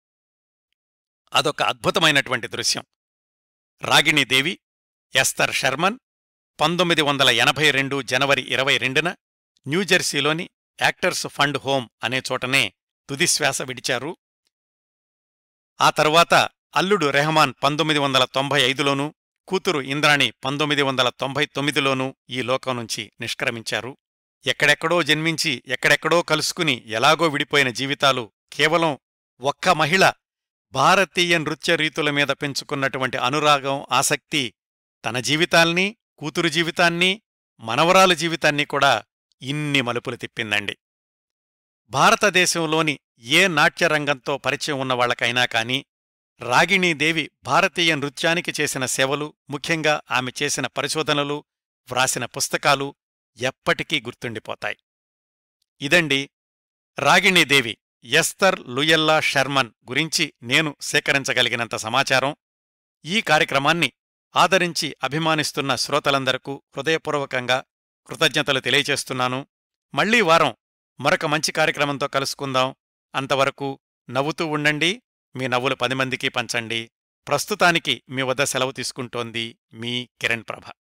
అదొక అద్భుతమైనటువంటి దృశ్యం. రాగిణీదేవి ఎస్తర్ షర్మన్ పంతొమ్మిది వందల ఎనభై రెండు జనవరి ఇరవై రెండున న్యూజెర్సీలోని యాక్టర్స్ ఫండ్ హోమ్ అనే చోటనే తుదిశ్వాస విడిచారు. ఆ తరువాత అల్లుడు రెహమాన్ పంతొమ్మిది వందల తొంభై ఐదులోనూ, కూతురు ఇంద్రాణి పంతొమ్మిది వందల తొంభై తొమ్మిదిలోనూ ఈ లోకం నుంచి నిష్క్రమించారు. ఎక్కడెక్కడో జన్మించి ఎక్కడెక్కడో కలుసుకుని ఎలాగో విడిపోయిన జీవితాలు కేవలం ఒక్క మహిళ భారతీయ నృత్య రీతుల మీద పెంచుకున్నటువంటి అనురాగం, ఆసక్తి తన జీవితాల్ని, కూతురు జీవితాన్ని, మనవరాలు జీవితాన్ని కూడా ఇన్ని మలుపులు తిప్పిందండి. భారతదేశంలోని ఏ నాట్యరంగంతో పరిచయం ఉన్నవాళ్లకైనా కాని రాగిణీదేవి భారతీయ నృత్యానికి చేసిన సేవలు, ముఖ్యంగా ఆమె చేసిన పరిశోధనలు, వ్రాసిన పుస్తకాలు ఎప్పటికీ గుర్తుండిపోతాయి. ఇదండి రాగిణీదేవి ఎస్తర్ లుయల్లా షెర్మన్ గురించి నేను సేకరించగలిగినంత సమాచారం. ఈ కార్యక్రమాన్ని ఆదరించి అభిమానిస్తున్న శ్రోతలందరకు హృదయపూర్వకంగా కృతజ్ఞతలు తెలియచేస్తున్నాను. మళ్లీ వారం మరొక మంచి కార్యక్రమంతో కలుసుకుందాం. అంతవరకు నవ్వుతూ ఉండండి, మీ నవ్వులు పది మందికి పంచండి. ప్రస్తుతానికి మీ వద్ద సెలవు తీసుకుంటోంది మీ కిరణ్ ప్రభ.